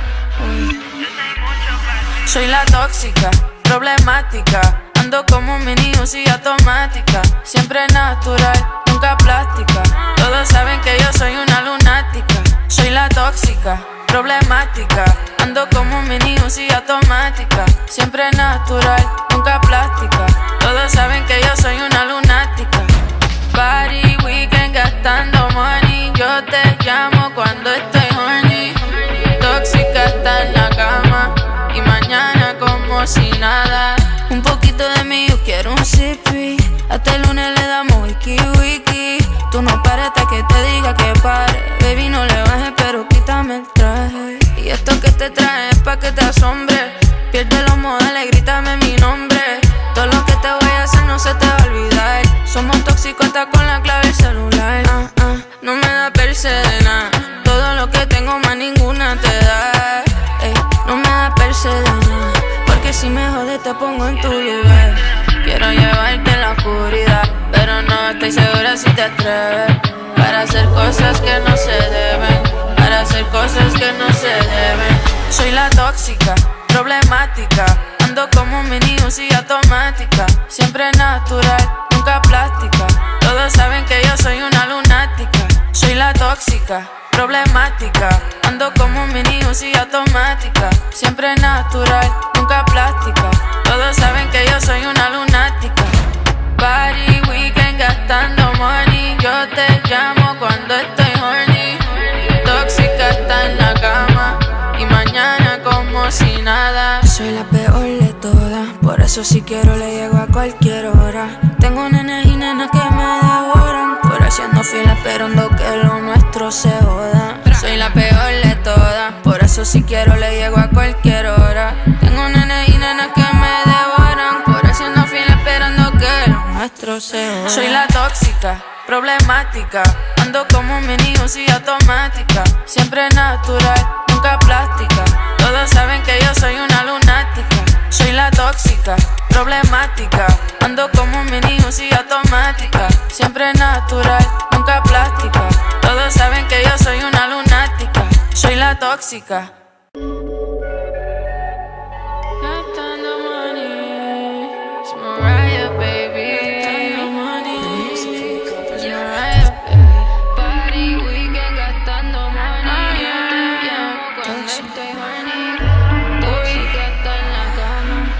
Soy la tóxica, problemática, ando como un mini Uzi automática. Siempre natural, nunca plástica. Todos saben que yo soy una lunática. Soy la tóxica, problemática, ando como un mini Uzi automática. Siempre natural, nunca plástica. Todos saben que yo soy una lunática. Party weekend gastando money, yo te llamo cuando estoy horny. Tóxica está en la cama y mañana como si nada. Un poquito de mí, yo quiero un sippy. Hasta el lunes le damos wiki wiki. Tú no pares hasta que te diga que pare. Baby, no le bajes, pero quítame el traje. Y esto que te trae es pa' que te asombre. Pierde los modales, grítame mi nombre. Todo lo que te voy a hacer no se te va a olvidar. Somos tóxicos hasta con la clave del celular. Ah, ah, no me da perse de nada. Todo lo que tengo más ninguna te da. Ey, no me da perse de nada. Porque si me jodes te pongo en tu lugar. Quiero llevarte en la oscuridad, pero no estoy segura si te atreves. Para hacer cosas que no se deben, para hacer cosas que no se deben. Soy la tóxica, problemática, ando como un mini Uzi automática. Siempre natural, nunca plástica. Todos saben que yo soy una lunática. Soy la tóxica, problemática, ando como un mini Uzi automática. Siempre natural, nunca plástica. Todos saben que yo soy una lunática. Party weekend gastando money, yo te llamo cuando estoy horny. Tóxica está en la cama y mañana como si nada. Soy la peor de todas, por eso si quiero le llego a cualquier hora. Tengo nenes y nenas que me devoran, por haciendo fila esperando que lo nuestro se joda. Soy la peor de todas, por eso si quiero le llego a cualquier hora. Tengo nenes y nenas que me devoran, por haciendo fila esperando que lo nuestro se joda. Soy la tóxica, problemática, ando como un mini Uzi automática. Siempre natural, nunca plástica. Todos saben que yo soy una lunática. Soy la tóxica, problemática, ando como un mini Uzi automática. Siempre natural, nunca plástica. Todos saben que yo soy una lunática. Soy la tóxica. Gastando money, it's Mariah, baby. Gastando money, it's Mariah, baby. Party weekend gastando money, yeah, yeah. Cuando estoy horny, tóxica hasta en la cama.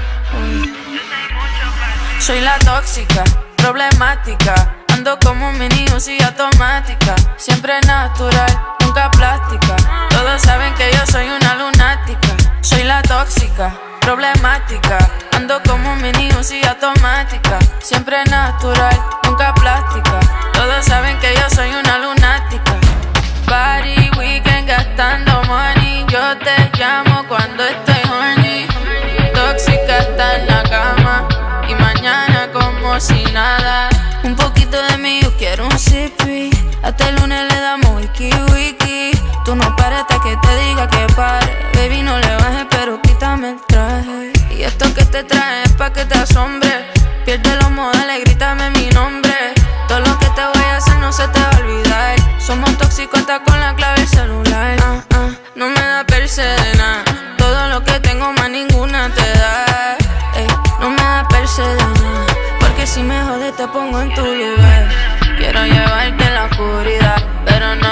Soy la tóxica, problemática, ando como un mini Uzi automática. Siempre natural, nunca plástica. Todos saben que yo soy una lunática. Soy la tóxica, problemática, ando como un mini Uzi automática. Siempre natural, nunca plástica. Todos saben que yo soy una lunática. Party weekend gastando money, yo te llamo cuando estoy horny. Tóxica está en la cama y mañana como si nada. Un poquito de mí, yo quiero un sippy. Hasta el lunes le damos wiki wiki. Tú no pares hasta que te diga que pare. Baby, no le bajes, pero quítame el traje. Y esto que te trae es pa' que te asombre. Pierde los modales, grítame mi nombre. Todo lo que te voy a hacer no se te va a olvidar. Somos tóxicos hasta con la clave del celular. Ah, ah, no me da perse de nada. Todo lo que tengo más ninguna te da. Ey, no me da perse de nada. Porque si me jodes te pongo en tu lugar. Quiero llevarte en la oscuridad, pero no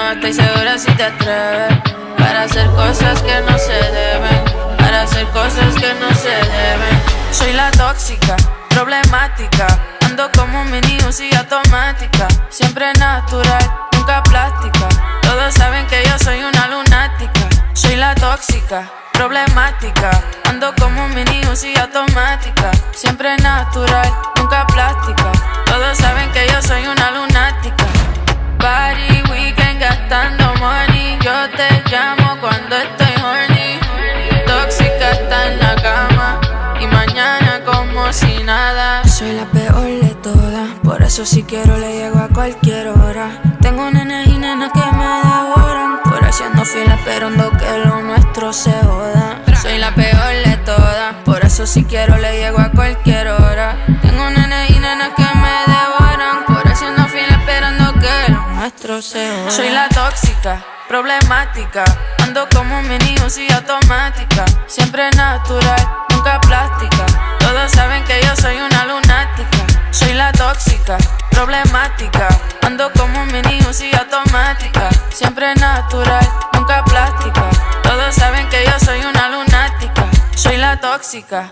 no estoy segura si te atreves para hacer cosas que no se deben, para hacer cosas que no se deben. Soy la tóxica, problemática, ando como un mini Uzi automática, siempre natural, nunca plástica. Todos saben que yo soy una lunática. Soy la tóxica, problemática, ando como un mini Uzi automática, siempre natural, nunca plástica. Todos saben que yo soy una lunática. Party, weekend, gastando money, yo te llamo cuando estoy horny. Tóxica está en la cama y mañana como si nada. Soy la peor de todas, por eso si quiero le llego a cualquier hora. Tengo nenes y nenas que me devoran, por haciendo fila esperando que lo nuestro se joda. Soy la peor de todas, por eso si quiero le llego a cualquier hora. Tengo nenes y nenas que me devoran, por haciendo fila esperando que lo nuestro se joda. Soy la tóxica, problemática, ando como un mini Uzi automática, siempre natural, nunca plástica. Todos saben que yo soy una lunática. Soy la tóxica, problemática, ando como un mini Uzi automática, siempre natural, nunca plástica. Todos saben que yo soy una lunática. Soy la tóxica.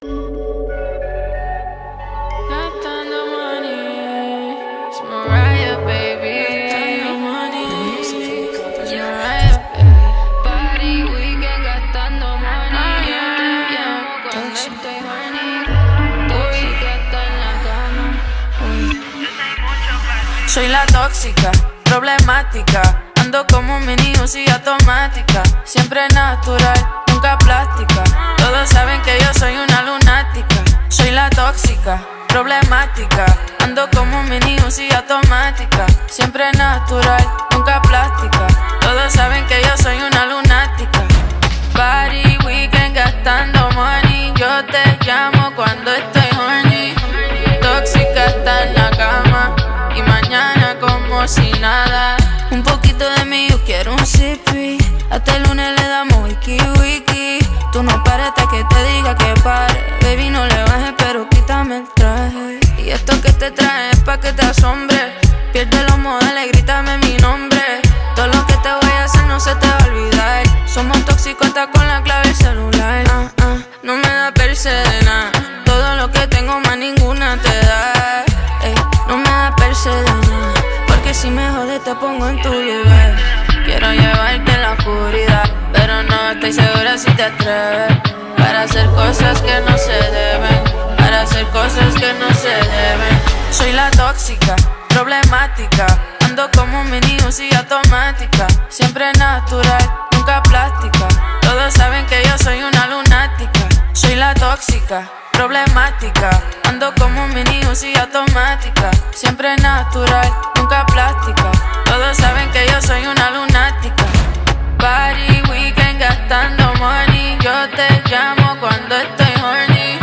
Gastando money, it's Mariah, baby. Gastando money, it's Mariah, baby. Party, weekend, gastando money. Yeah, yeah. Cuando estoy horny, tóxica está en la cama. Soy la tóxica, problemática, ando como un mini Uzi automática, siempre natural, nunca plástica. Todos saben que yo soy una lunática. Soy la tóxica, problemática, ando como un mini Uzi automática, siempre natural, nunca plástica. Todos saben que yo soy una lunática. Party, weekend, gastando money, yo te llamo cuando estoy horny. Tóxica está en la cama y mañana como si nada. Un poquito de mí, yo quiero un sippy. Hasta el lunes le damos wiki wiki. Tú no pares hasta que te diga que pare. Baby, no le bajes, pero quítame el traje. Y esto que te traje es pa' que te asombre. Pierde los modales, grítame mi nombre. Todo lo que te voy a hacer no se te va a olvidar. Somos tóxicos hasta con la clave del celular. Ah, ah, no me da perse de nada. Todo lo que tengo más ninguna te da. Ey, no me da perse de nada. Porque si me jodes te pongo en tu lugar. Quiero llevarte en la oscuridad, pero no estoy segura si te atreves para hacer cosas que no se deben, para hacer cosas que no se deben. Soy la tóxica, problemática, ando como un mini Uzi automática, siempre natural, nunca plástica. Todos saben que yo soy una lunática. Soy la tóxica, problemática, ando como un mini Uzi automática, siempre natural, nunca plástica. Todos saben que yo soy una lunática. Party, weekend, gastando money, yo te llamo cuando estoy horny.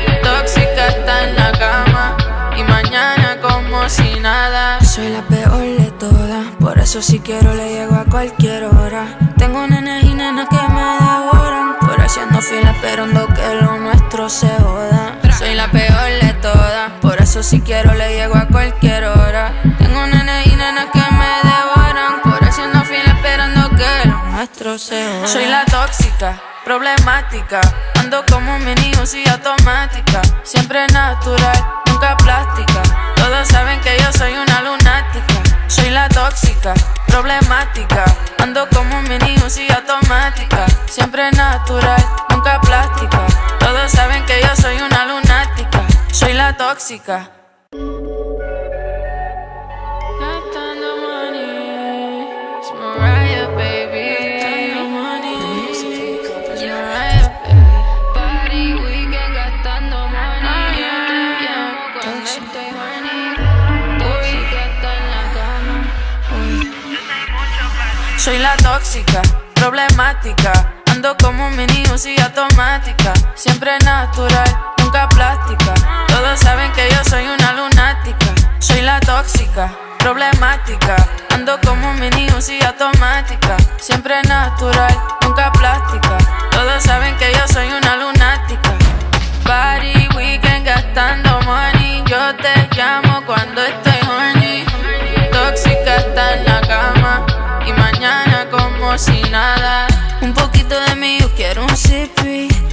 Tóxica está en la cama y mañana como si nada. Soy la peor de todas, por eso si quiero le llego a cualquier hora. Tengo nenes y nenas que me devoran, por haciendo fila esperando que lo nuestro se joda. Soy la peor de todas, por eso si quiero le llego a cualquier hora. Tengo nenes y nenas que me devoran, por haciendo fila esperando que lo nuestro se joda. Soy la tóxica, problemática, ando como un mini Uzi automática, siempre natural, nunca plástica. Todos saben que yo soy una lunática. Soy la tóxica, problemática, ando como un mini Uzi automática, siempre natural, nunca plástica. Todos saben que yo soy una lunática. Soy la tóxica. Gastando money, it's Mariah, baby. Gastando money, it's Mariah, baby. Party, weekend, gastando money. Yeah, yeah. Cuando estoy horny, tóxica está en la cama. Soy la tóxica, problemática, ando como un mini Uzi automática, siempre natural, nunca plástica. Todos saben que yo soy una lunática. Soy la tóxica, problemática, ando como un mini Uzi automática, siempre natural, nunca plástica. Todos saben que yo soy una lunática. Party, weekend, gastando money, yo te llamo cuando estoy horny. Tóxica está en la cama y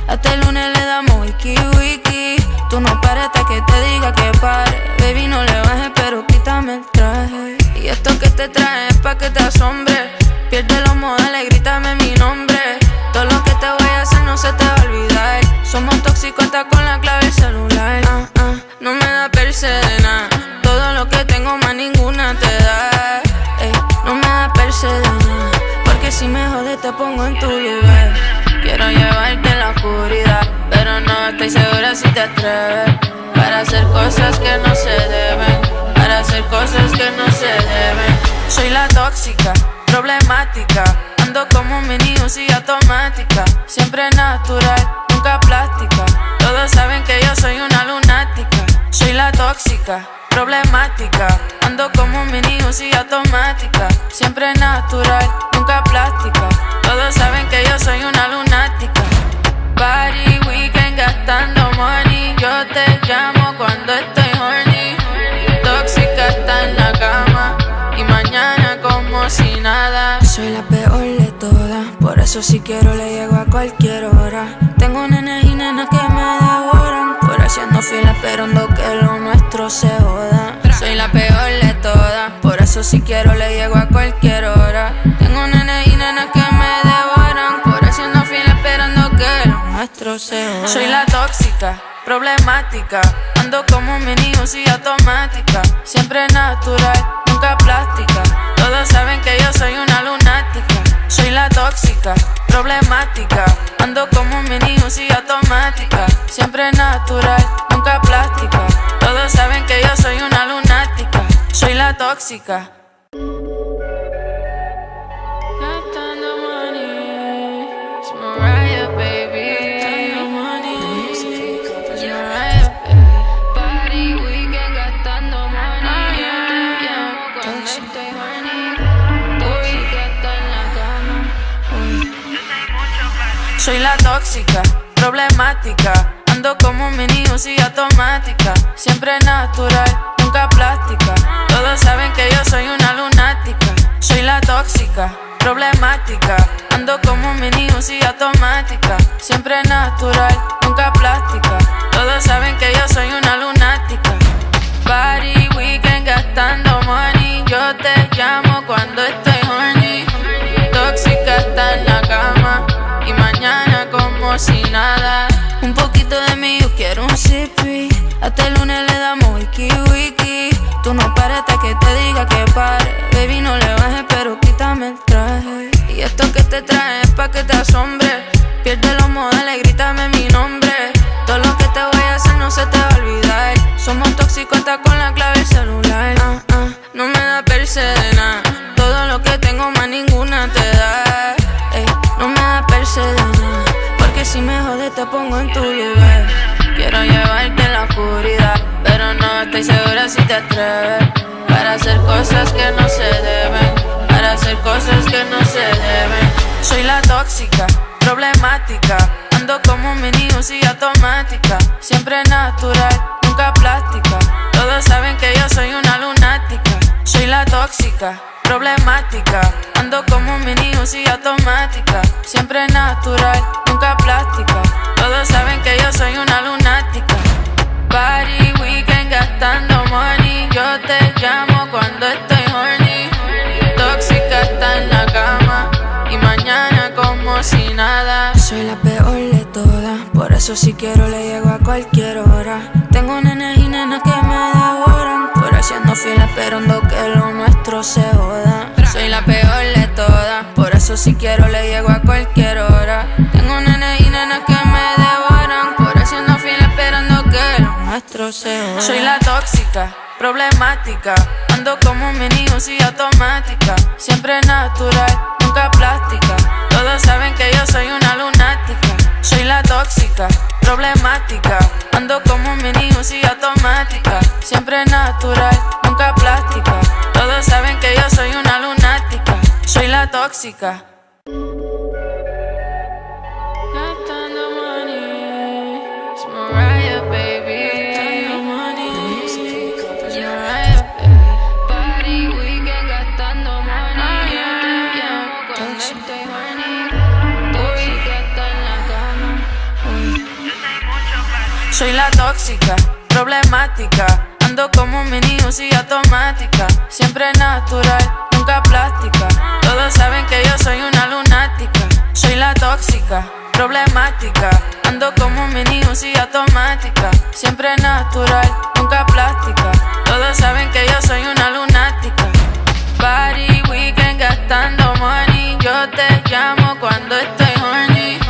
Hasta el lunes le damos wiki wiki. Tú no pares hasta que te diga que pare. Baby, no le bajes, pero quítame el traje. Y esto que te trae es pa' que te asombre. Pierde los modales, grítame mi nombre. Todo lo que te voy a hacer no se te va a olvidar. Somos tóxicos hasta con la clave del celular. uh, uh, No me da perse de nada. Todo lo que tengo más ninguna te da. Ey, no me da perse de nada. Porque si me jodes te pongo en tu lugar. Quiero llevarte en la oscuridad, pero no estoy segura si te atreves. Para hacer cosas que no se deben. Para hacer cosas que no se deben. Soy la tóxica, problemática. Ando como un mini Uzi automática. Siempre natural, nunca plástica. Todos saben que yo soy una lunática. Soy la tóxica, problemática. Ando como un mini Uzi automática. Siempre natural, nunca plástica. Todos saben que yo soy una lunática. Party, weekend, gastando money. Yo te llamo cuando estoy horny. Tóxica está en la cama y mañana como si nada. Soy la peor de todas, por eso si quiero le llego a cualquier hora. Tengo nenes y nenas que me devoran, por haciendo fila esperando que lo nuestro se joda. Soy la peor de todas, por eso si quiero le llego a cualquier hora. Tengo nenes y nenas que me devoran, por haciendo fila esperando que lo nuestro se joda. Soy la tóxica, problemática. Ando como un mini Uzi automática. Siempre natural, nunca plástica. Todos saben que yo soy una lunática. Soy la tóxica, problemática. Ando como un mini Uzi automática. Siempre natural, nunca plástica. Todos saben que yo soy una lunática. Soy la tóxica. Gastando money, it's Mariah, baby. Gastando money, it's Mariah, baby. Party, weekend, gastando money. Yo te llamo cuando estoy horny. Tóxica está en la cama. Soy la tóxica, problemática. Ando como un mini Uzi automática. Siempre natural, nunca plástica. Todos saben que yo soy una lunática. Soy la tóxica, problemática. Ando como un mini Uzi automática. Siempre natural, nunca plástica. Todos saben que yo soy una lunática. Party, weekend, gastando money. Yo te llamo cuando estoy horny. Tóxica está en la cama y mañana como si nada. Un poquito de mí, yo quiero un sippy. Hasta el lunes le damos wiki wiki. Tú no pares hasta que te diga que pare. Baby, no le bajes, pero quítame el traje. Y esto que te trae es pa' que te asombre. Pierde los modales, grítame mi nombre. Todo lo que te voy a hacer no se te va a olvidar. Somos tóxicos hasta con la clave del celular. uh, uh, No me da perse de nada. Todo lo que tengo más ninguna te da. Ey, no me da perse de nada. Porque si me jodes te pongo en tu lugar. Quiero llevarte en la oscuridad, pero no estoy segura si te atreves. Para hacer cosas que no se deben. Para hacer cosas que no se deben. Soy la tóxica, problemática. Ando como un mini Uzi automática. Siempre natural, nunca plástica. Todos saben que yo soy una lunática. Soy la tóxica, problemática. Ando como un mini Uzi automática. Siempre natural, nunca plástica. Todos saben que yo soy una lunática. Party, weekend, gastando money. Yo te llamo cuando estoy horny. Tóxica está en la cama y mañana como si nada. Soy la peor de todas, por eso si quiero le llego a cualquier hora. Tengo nenes y nenas que me devoran, por haciendo fila esperando que lo nuestro se joda. Soy la peor de todas, por eso si quiero le llego a cualquier hora. Tengo nenes y nenas que me devoran, por haciendo fila esperando que lo nuestro se joda. Soy la tóxica, problemática. Ando como un mini Uzi automática. Siempre natural, nunca plástica. Todos saben que yo soy una lunática. Soy la tóxica, problemática. Ando como un mini Uzi automática. Siempre natural, nunca plástica. Todos saben que yo soy una lunática. Soy la tóxica. Gastando money, it's Mariah, baby. Gastando money, it's Mariah, baby. Party, weekend, gastando money. Yo te llamo cuando estoy horny. Tóxica está en la cama. Soy la tóxica, problemática. Ando como un mini Uzi automática. Siempre natural, nunca plástica. Todos saben que yo soy una lunática. Soy la tóxica, problemática. Ando como un mini Uzi automática. Siempre natural, nunca plástica. Todos saben que yo soy una lunática. Party, weekend, gastando money. Yo te llamo cuando estoy horny.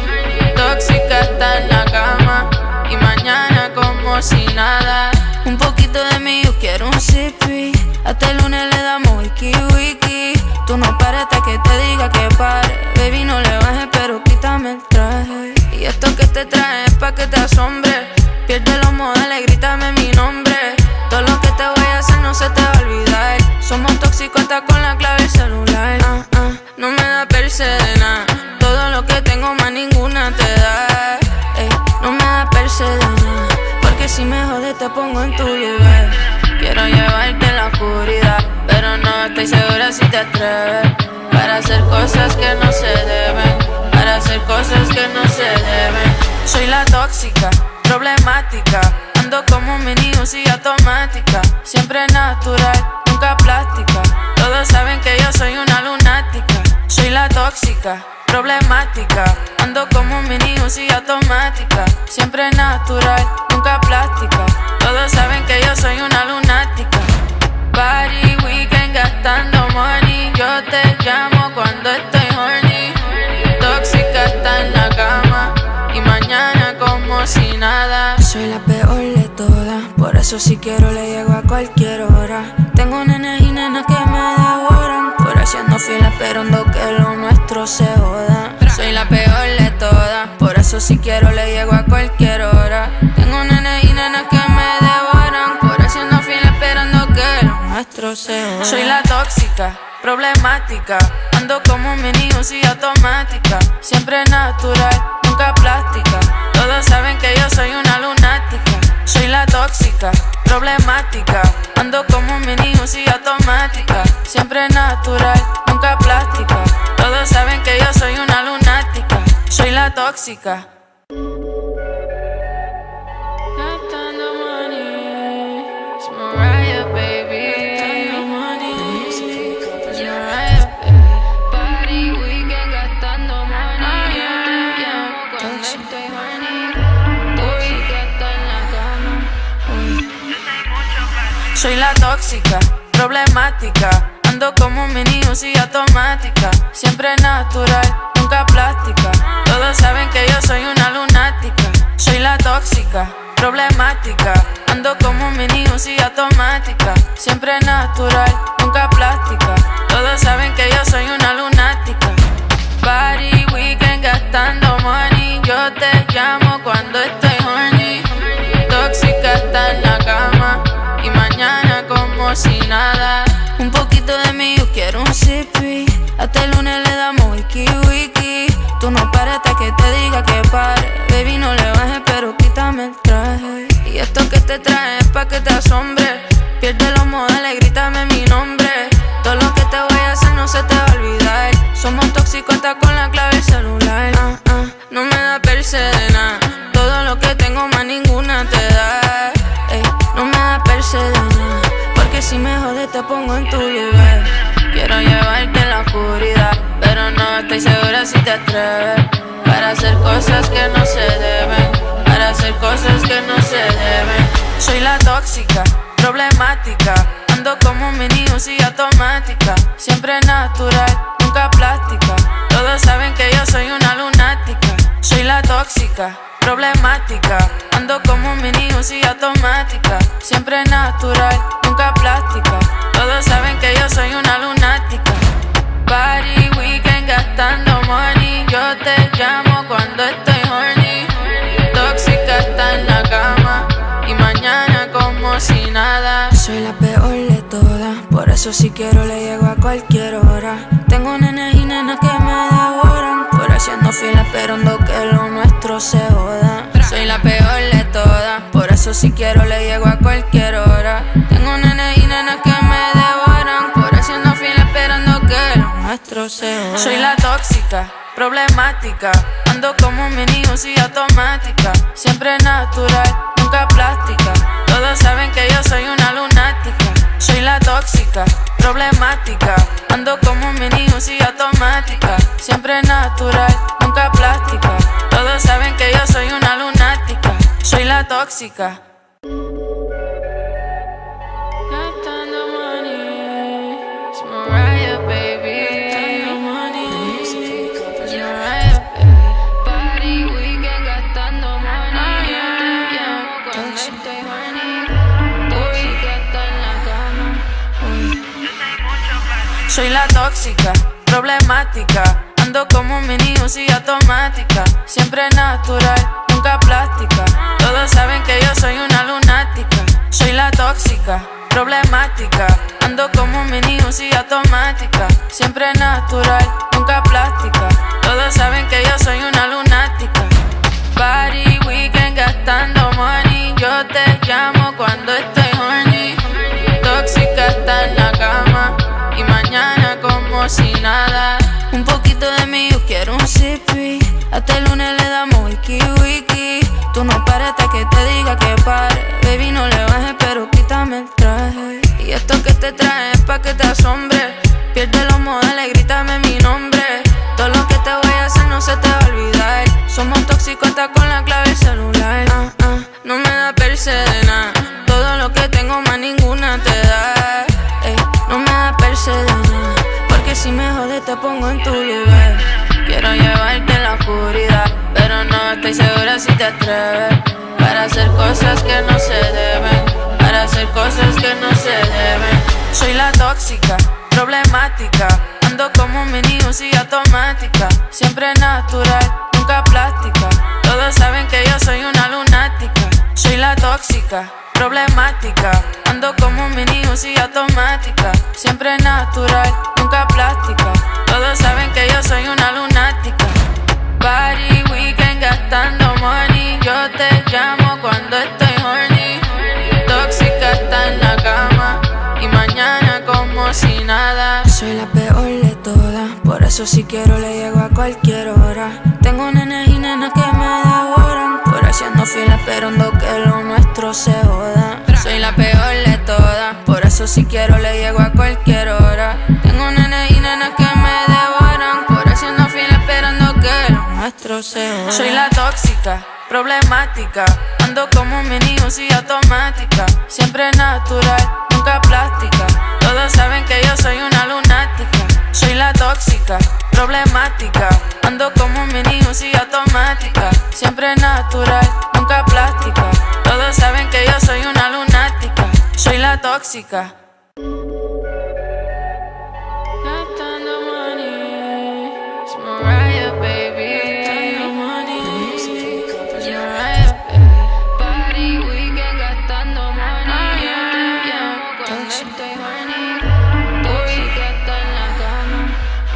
Tóxica está en la cama y mañana como si nada. Un poquito de mí, yo quiero un sippy. Hasta el lunes le damos wiki wiki. Tú no pares hasta que te diga que pare. Baby, no le bajes, pero quítame el traje. Y esto que te trae es pa' que te asombre. Pierde los modales, grítame mi nombre. Todo lo que te voy a hacer no se te va a olvidar. Somos tóxicos hasta con la clave del celular. Ah, ah, no me da perse de nada. Todo lo que tengo más ninguna te da. Ey, no me da perse de nada. Porque si me jodes te pongo en tu lugar. Quiero llevarte en la oscuridad, pero no estoy segura si te atreves. Para hacer cosas que no se deben, para hacer cosas que no se deben. Soy la tóxica, problemática. Ando como un mini Uzi automática. Siempre natural, nunca plástica. Todos saben que yo soy una lunática. Soy la tóxica, problemática. Ando como un mini Uzi automática. Siempre natural, nunca plástica. Todos saben que yo soy una lunática. Party, weekend, gastando money. Yo te llamo cuando estoy horny. Tóxica está en la cama y mañana como si nada. Soy la peor de todas, por eso si quiero le llego a cualquier hora. Tengo nenes y nenas que me devoran, por haciendo fila esperando que lo nuestro se joda. Soy la peor de todas, por eso si quiero le llego a cualquier hora. Tengo nenes y nenas que me devoran, por haciendo fila esperando que lo nuestro se joda. Soy la tóxica, problemática. Ando como un mini Uzi automática. Siempre natural, nunca plástica. Todos saben que yo soy una lunática. Soy la tóxica, problemática. Ando como un mini Uzi automática. Siempre natural, nunca plástica. Todos saben que yo soy una lunática. Soy la tóxica. Gastando money, it's Mariah, baby. Gastando money, it's Mariah, baby. Party, weekend, gastando money. Yeah, yeah. Cuando estoy horny, tóxica está en la cama. Soy la tóxica, problemática. Ando como un mini Uzi automática. Siempre natural, nunca plástica. Todos saben que yo soy una lunática. Soy la tóxica, problemática. Ando como un mini Uzi automática. Siempre natural, nunca plástica. Todos saben que yo soy una lunática. Party, weekend, gastando money. Yo te llamo cuando estoy horny. Tóxica está en la cama y mañana como si nada. Un poquito de mí, yo quiero un sippy. Hasta el lunes le damos wiki wiki. Tú no pares hasta que te diga que pare. Baby, no le bajes, pero quítame el traje. Y esto que te trae es pa' que te asombre. Pierde los modales, grítame mi nombre. Todo lo que te voy a hacer no se te va a olvidar. Somos tóxicos hasta con la clave del celular. Ah, ah, no me da perse de nada. Todo lo que tengo más ninguna te da. Ey, no me da perse de nada. Porque si me jodes te pongo en tu lugar. Quiero llevarte en la oscuridad, pero no estoy segura si te atreves. Para hacer cosas que no se deben, para hacer cosas que no se deben. Soy la tóxica, problemática. Ando como un mini Uzi automática. Siempre natural, nunca plástica. Todos saben que yo soy una lunática. Soy la tóxica, problemática. Ando como un mini Uzi automática. Siempre natural, nunca plástica. Todos saben que yo soy una lunática. Party, weekend, gastando money. Yo te llamo cuando estoy horny. Tóxica está en la cama y mañana como si nada. Soy la peor de todas, por eso si quiero le llego a cualquier hora. Tengo nenes y nenas que me devoran, por haciendo fila esperando que lo nuestro se joda. Soy la peor de todas, por eso si quiero le llego a cualquier hora. Tengo nenes y nenas que me devoran, por haciendo fila esperando que lo nuestro se joda. Soy la tóxica, problemática. Ando como un mini Uzi automática. Siempre natural, tóxica, problemática. Ando como un mini Uzi automática. Siempre natural, nunca plástica. Todos saben que yo soy una lunática. Soy la tóxica. Gastando money, it's Mariah, baby. Gastando money, it's Mariah, baby. Party weekend gastando money, yeah, yeah. Cuando estoy horny, tóxica hasta en la cama. Soy la tóxica, problemática. Ando como un mini Uzi automática. Siempre natural, nunca plástica. Todos saben que yo soy una lunática. Soy la tóxica, problemática. Ando como un mini Uzi automática. Siempre natural, nunca plástica. Todos saben que yo soy una lunática. Party weekend gastando money. Yo te llamo cuando estoy horny. Tóxica hasta en la cama. Y mañana como si nada. Un poquito de mí, yo quiero un sippy. Hasta el lunes le damos wiki wiki. Tú no pares hasta que te diga que pare. Baby, no le bajes, pero quítame el traje. Y esto que te trae es pa' que te asombre. Pierde los modales, grítame mi nombre. Todo lo que te voy a hacer no se te va a olvidar. Somos tóxicos hasta con la clave del celular. Ah, ah, no me da perse de nada. Todo lo que tengo más ninguna te da. Ey, no me da perse de nada. Porque si me jodes te pongo en tu lugar. Quiero llevarte en la oscuridad, pero no estoy segura si te atreves. Para hacer cosas que no se deben. Para hacer cosas que no se deben. Soy la tóxica, problemática. Ando como un mini Uzi automática. Siempre natural, nunca plástica. Todos saben que yo soy una lunática. Soy la tóxica, problemática. Ando como un mini Uzi automática. Siempre natural, nunca plástica. Todos saben que yo soy una lunática. Party weekend gastando money. Yo te llamo cuando estoy horny. Tóxica hasta en la cama. Y mañana como si nada. Soy la peor de todas, por eso si quiero le llego a cualquier hora. Tengo nenes y nenas que me devoran, por haciendo fila esperando que lo nuestro se joda. Soy la peor de todas, por eso si quiero le llego a cualquier hora. Tengo nenes y nenas que me devoran, por haciendo fila esperando que lo nuestro se joda. Soy la tóxica, problemática. Ando como un mini Uzi automática. Siempre natural, nunca plástica. Todos saben que yo soy una lunática. Soy la tóxica, problemática. Ando como un mini Uzi automática. Siempre natural, nunca plástica. Todos saben que yo soy una lunática. Soy la tóxica. Gastando money, it's Mariah, baby. Gastando money, it's Mariah, baby. Party weekend gastando money, yeah, yeah. Cuando estoy horny, tóxica hasta en la cama.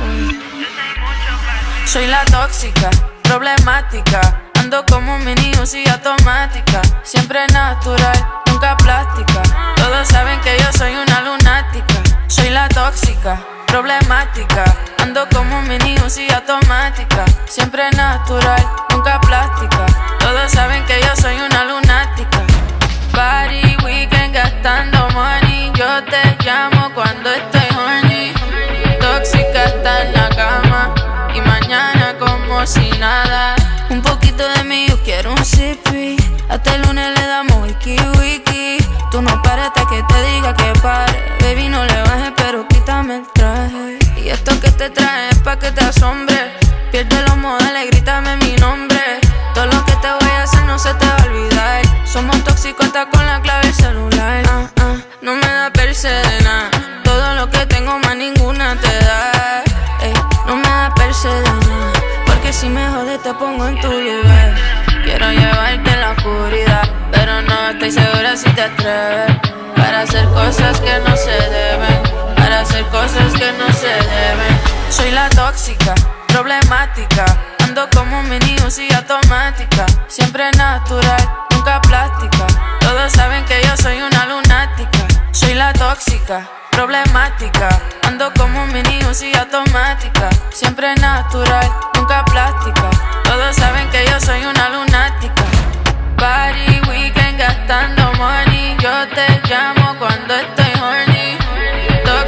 Soy la tóxica, problemática. Ando como un mini Uzi automática. Siempre natural, nunca plástica. Todos saben que yo soy una lunática. Soy la tóxica, problemática. Ando como un mini Uzi automática. Siempre natural, nunca plástica. Todos saben que yo soy una lunática. Party weekend gastando money. Yo te llamo cuando estoy horny. Tóxica hasta en la cama. Y mañana como si nada. Un poquito de mí, yo quiero un sippy. Hasta el lunes le damos wiki wiki. Tú no pares hasta que te diga que pare. Baby, no le bajes, pero quítame el traje. Y esto que te trae es pa' que te asombre. Pierde los modales, grítame mi nombre. Todo lo que te voy a hacer no se te va a olvidar. Somos tóxicos hasta con la clave del celular. Ah, ah, no me da perse de nada. Todo lo que tengo más ninguna te da. Ey, no me da perse de nada. Porque si me jodes te pongo en tu lugar. Quiero llevarte en la oscuridad, pero no estoy segura si te atreves. Para hacer cosas que no se deben. Para hacer cosas que no se deben. Soy la tóxica, problemática. Ando como un mini Uzi automática. Siempre natural, nunca plástica. Todos saben que yo soy una lunática. Soy la tóxica, problemática. Ando como un mini Uzi automática. Siempre natural, nunca plástica. Todos saben que yo soy una lunática. Party weekend gastando money. Yo te llamo cuando estoy horny.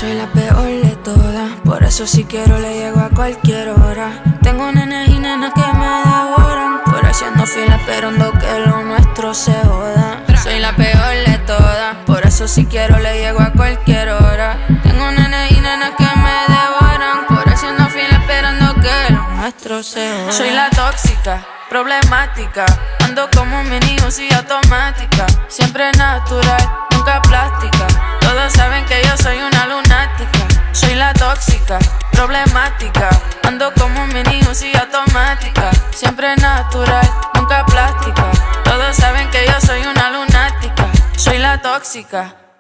Soy la peor de todas, por eso si quiero le llego a cualquier hora. Tengo nenes y nenas que me devoran, por haciendo fila esperando que lo nuestro se joda. Soy la peor de todas, por eso si quiero le llego a cualquier hora. Tengo nenes y nenas que me devoran, por haciendo fila esperando que lo nuestro se joda. Soy la tóxica, problemática, ando como un mini Uzi automática. Siempre natural, nunca plástica. Todos saben que yo soy una lunática. Soy la tóxica, problemática, ando como un mini Uzi automática. Siempre natural, nunca plástica. Todos saben que yo soy una lunática. Soy la tóxica,